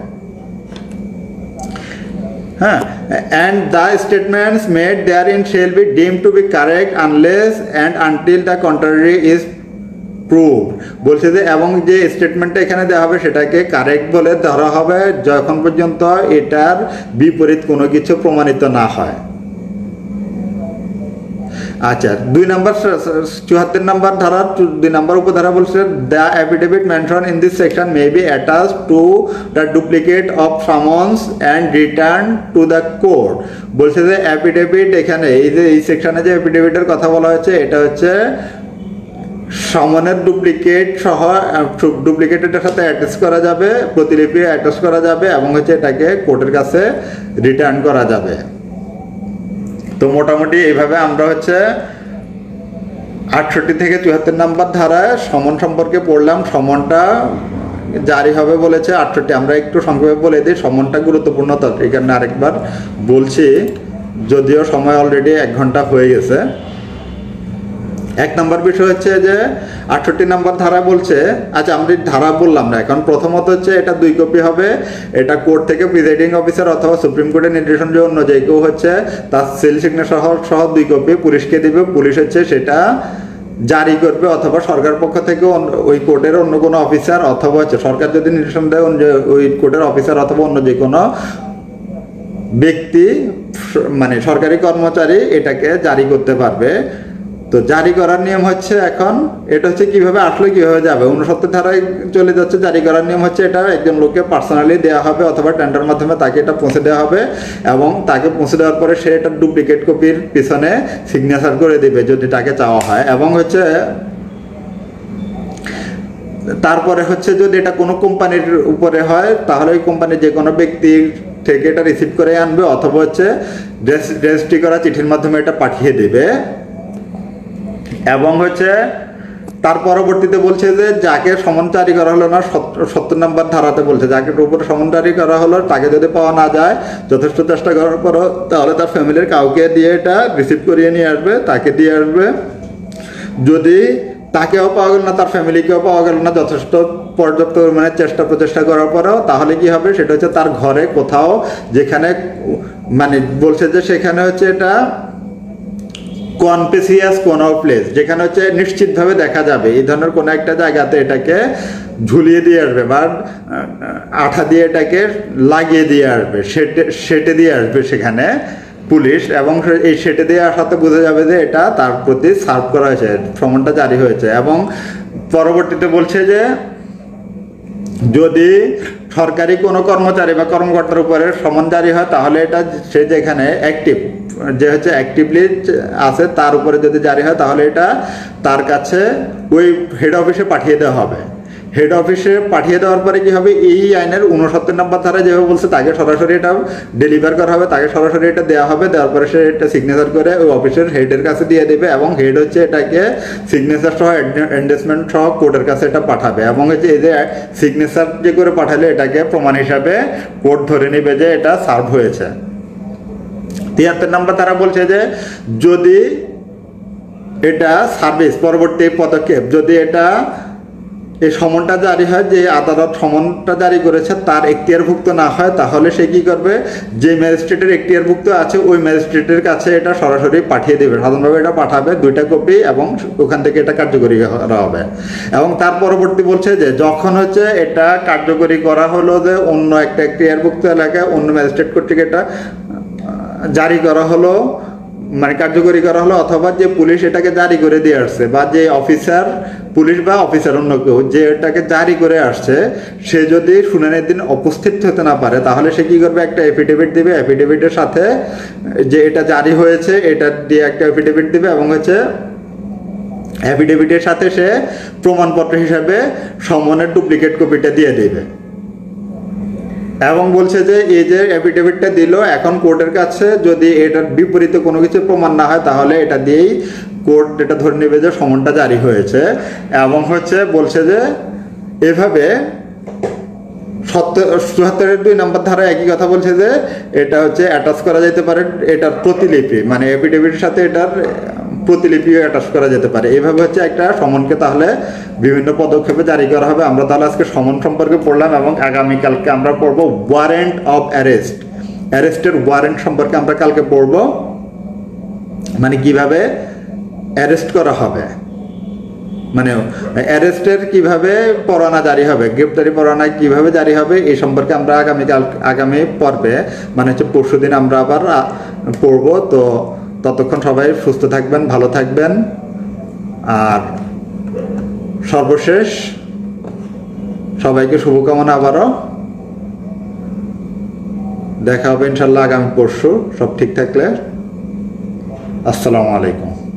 and the statements made therein shall be deemed to be correct unless and until the contrary is proved বলছে যে এবং যে স্টেটমেন্টটা এখানে দেওয়া হবে সেটাকে কারেক্ট বলে ধরা হবে যখন পর্যন্ত এটার বিপরীত কোনো কিছু প্রমাণিত না হয় আচ্ছা 74 নম্বর ধারা 2 নম্বর উপধারা বলছে the affidavit mention in this section may be attached to the duplicate of summons and return to the court বলছে যে এফিডেভিট এখানে এই যে এই সেকশনে যে এফিডেভিটের কথা বলা হয়েছে এটা হচ্ছে সামনের ডুপ্লিকেট সহ ডুপ্লিকেটের সাথে অ্যাটাচ করা যাবে প্রতিলিপি অ্যাটাচ করা যাবে এবং হচ্ছে এটাকে কোর্টের কাছে রিটার্ন করা যাবে তো মোটামুটি এইভাবে আমরা হচ্ছে 68 থেকে 74 নম্বর ধারায় সমন সম্পর্কে পড়লাম সমনটা জারি হবে বলেছে 68 আমরা একটু সংক্ষেপে বলে দিই সমনটা গুরুত্বপূর্ণ তো এখানে আরেকবার বলছি যদিও সময় অলরেডি 1 ঘন্টা হয়ে গেছে এক নম্বর বিষয় হচ্ছে যে 68 নম্বর ধারা বলছে আচ্ছা আমরা ধারা বললাম না এখন প্রথমত হচ্ছে এটা 2 কপি হবে এটা কোর্ট থেকে প্রিসাইডিং অফিসার অথবা সুপ্রিম কোর্টের নির্দেশন অন্য যে কেউ হচ্ছে তার সিল সিগনেচার সহ 2 কপি পুলিশকে দিবে পুলিশ হচ্ছে সেটা জারি করবে অথবা সরকার পক্ষ থেকে ওই কোর্টের অন্য কোনো অফিসার অথবা হচ্ছে সরকার যদি নির্দেশন দেয় ওই কোর্টের অফিসার অথবা অন্য যে কোনো ব্যক্তি মানে সরকারি কর্মচারী এটাকে জারি করতে পারবে তো জারি করার নিয়ম হচ্ছে এখন এটা হচ্ছে কিভাবে আসলে কিভাবে যাবে 69 ধারায় চলে যাচ্ছে। জারি করার নিয়ম হচ্ছে এটা একজন লোককে পার্সোনালি দেওয়া হবে অথবা টেন্ডার মাধ্যমে তাকে এটা পৌঁছে দেওয়া হবে এবং তাকে পৌঁছে দেওয়ার পরে সে এটা ডুপ্লিকেট কপির পিছনে সিগনেচার করে দিবে যদি তাকে চাওয়া হয়। এবং হচ্ছে তারপরে হচ্ছে যদি এটা কোনো কোম্পানির উপরে হয় তাহলে ওই কোম্পানির যে কোনো ব্যক্তির থেকে এটা রিসিভ করে আনবে অথবা হচ্ছে রেজিস্ট্রি করা চিঠির মাধ্যমে এটা পাঠিয়ে দেবে। এবং হচ্ছে তার পরবর্তীতে বলছে যে যাকে সমন জারি করা হলো না 70 নম্বর ধারাতে বলছে যাকে উপরে সমন জারি করা হলো তাকে যদি পাওয়া না যায় যথেষ্ট চেষ্টা করার পরও তাহলে তার ফ্যামিলির কাউকে দিয়ে এটা রিসিভ করিয়ে নিয়ে আসবে, তাকে দিয়ে আসবে। যদি তাকেও পাওয়া গেল না তার ফ্যামিলিকেও পাওয়া গেল না যথেষ্ট পর্যাপ্ত পরিমাণে প্রচেষ্টা করার পরেও তাহলে কি হবে সেটা হচ্ছে তার ঘরে কোথাও যেখানে মানে বলছে যে সেখানে হচ্ছে এটা কনস্পিসিয়াস কোনো প্লেস যেখানে হচ্ছে নিশ্চিতভাবে দেখা যাবে এই ধরনের কোনো একটা জায়গাতে এটাকে ঝুলিয়ে দিয়ে আসবে বা আঠা দিয়ে এটাকে লাগিয়ে দিয়ে আসবে, সেটে দিয়ে আসবে সেখানে পুলিশ। এবং এই সেটে দিয়ে আসাতে বোঝা যাবে যে এটা তার প্রতি সার্ভ করা হয়েছে, সমনটা জারি হয়েছে। এবং পরবর্তীতে বলছে যে যদি সরকারি কোনো কর্মচারী বা কর্মকর্তার উপরে সমন জারি হয় তাহলে এটা সে যেখানে অ্যাক্টিভ যে হচ্ছে অ্যাক্টিভলি আছে তার উপরে যদি জারি হয় তাহলে এটা তার কাছে ওই হেড অফিসে পাঠিয়ে দেওয়া হবে। হেড অফিসে পাঠিয়ে দেওয়ার পরে কি হবে এই আইনের 69 নম্বর ধারা যেভাবে বলছে তাকে সরাসরি এটা ডেলিভার করা হবে, তাকে সরাসরি এটা দেওয়া হবে। দেওয়ার পরে সে এটা সিগনেচার করে ওই অফিসের হেডের কাছে দিয়ে দেবে এবং হেড হচ্ছে এটাকে সিগনেচার সহ এন্ডোর্সমেন্ট সহ কোর্টের কাছে এটা পাঠাবে। এবং হচ্ছে এই যে সিগনেচার যে করে পাঠালে এটাকে প্রমাণ হিসাবে কোর্ট ধরে নেবে যে এটা সার্ভ হয়েছে। 73 নম্বর তারা বলছে যে যদি এটা সার্ভিস পরবর্তী পদক্ষেপ যদি এটা এই সমনটা জারি হয় যে আদালত সমনটা জারি করেছে তার এখতিয়ারভুক্ত না হয় তাহলে সে কি করবে যে ম্যাজিস্ট্রেটের এখতিয়ারভুক্ত আছে ওই ম্যাজিস্ট্রেটের কাছে এটা সরাসরি পাঠিয়ে দেবে, সাধারণভাবে এটা পাঠাবে 2টা কপি এবং ওখান থেকে এটা কার্যকরী করা হবে। এবং তার পরবর্তী বলছে যে যখন হচ্ছে এটা কার্যকরী করা হলো যে অন্য একটা এখতিয়ারভুক্ত এলাকায় অন্য ম্যাজিস্ট্রেট কর্তৃক এটা জারি করা হলো মানে কার্যকরী করা হলো অথবা যে পুলিশ এটাকে জারি করে দিয়ে আসছে বা যে অফিসার পুলিশ বা অফিসার অন্য কেউ যে এটাকে জারি করে আসছে সে যদি শুনানির দিন উপস্থিত হতে না পারে তাহলে সে কি করবে একটা এফিডেভিট দিবে, এফিডেভিটের সাথে যে এটা জারি হয়েছে এটা দিয়ে একটা এফিডেভিট দিবে এবং হচ্ছে এফিডেভিটের সাথে সে প্রমাণপত্র হিসাবে সমনের ডুপ্লিকেট কপিটা দিয়ে দেবে। এবং বলছে যে এই যে এফিডেভিটটা দিল এখন কোর্টের কাছে যদি এটার বিপরীতে কোনো কিছু প্রমাণ না হয় তাহলে এটা দিয়েই কোর্ট এটা ধরে নেবে যে সমনটা জারি হয়েছে। এবং হচ্ছে বলছে যে এভাবে 74-2 নম্বর ধারা একই কথা বলছে যে এটা হচ্ছে অ্যাটাচ করা যেতে পারে এটার প্রতিলিপি মানে এফিডেভিটের সাথে এটার প্রতিলিপিও অ্যাটাচ করা যেতে পারে। এইভাবে হচ্ছে একটা সমনকে তাহলে বিভিন্ন পদক্ষেপে জারি করা হবে। আমরা তাহলে আজকে সমন সম্পর্কে পড়লাম এবং আগামীকালকে আমরা পড়বো ওয়ারেন্ট অফ অ্যারেস্ট, অ্যারেস্টের ওয়ারেন্ট সম্পর্কে আমরা কালকে পড়বো, মানে কিভাবে অ্যারেস্ট করা হবে, মানে অ্যারেস্টের কিভাবে পরোয়ানা জারি হবে, গ্রেপ্তারি পরোয়ানা কিভাবে জারি হবে এই সম্পর্কে আমরা আগামী পর্বে মানে হচ্ছে পরশুদিন আমরা আবার পড়বো। তো ততক্ষণ সবাই সুস্থ থাকবেন, ভালো থাকবেন। আর সর্বশেষ সবাইকে শুভকামনা, আবারও দেখা হবে ইনশাল্লাহ আগামী পরশু, সব ঠিক থাকলে। আসসালামু আলাইকুম।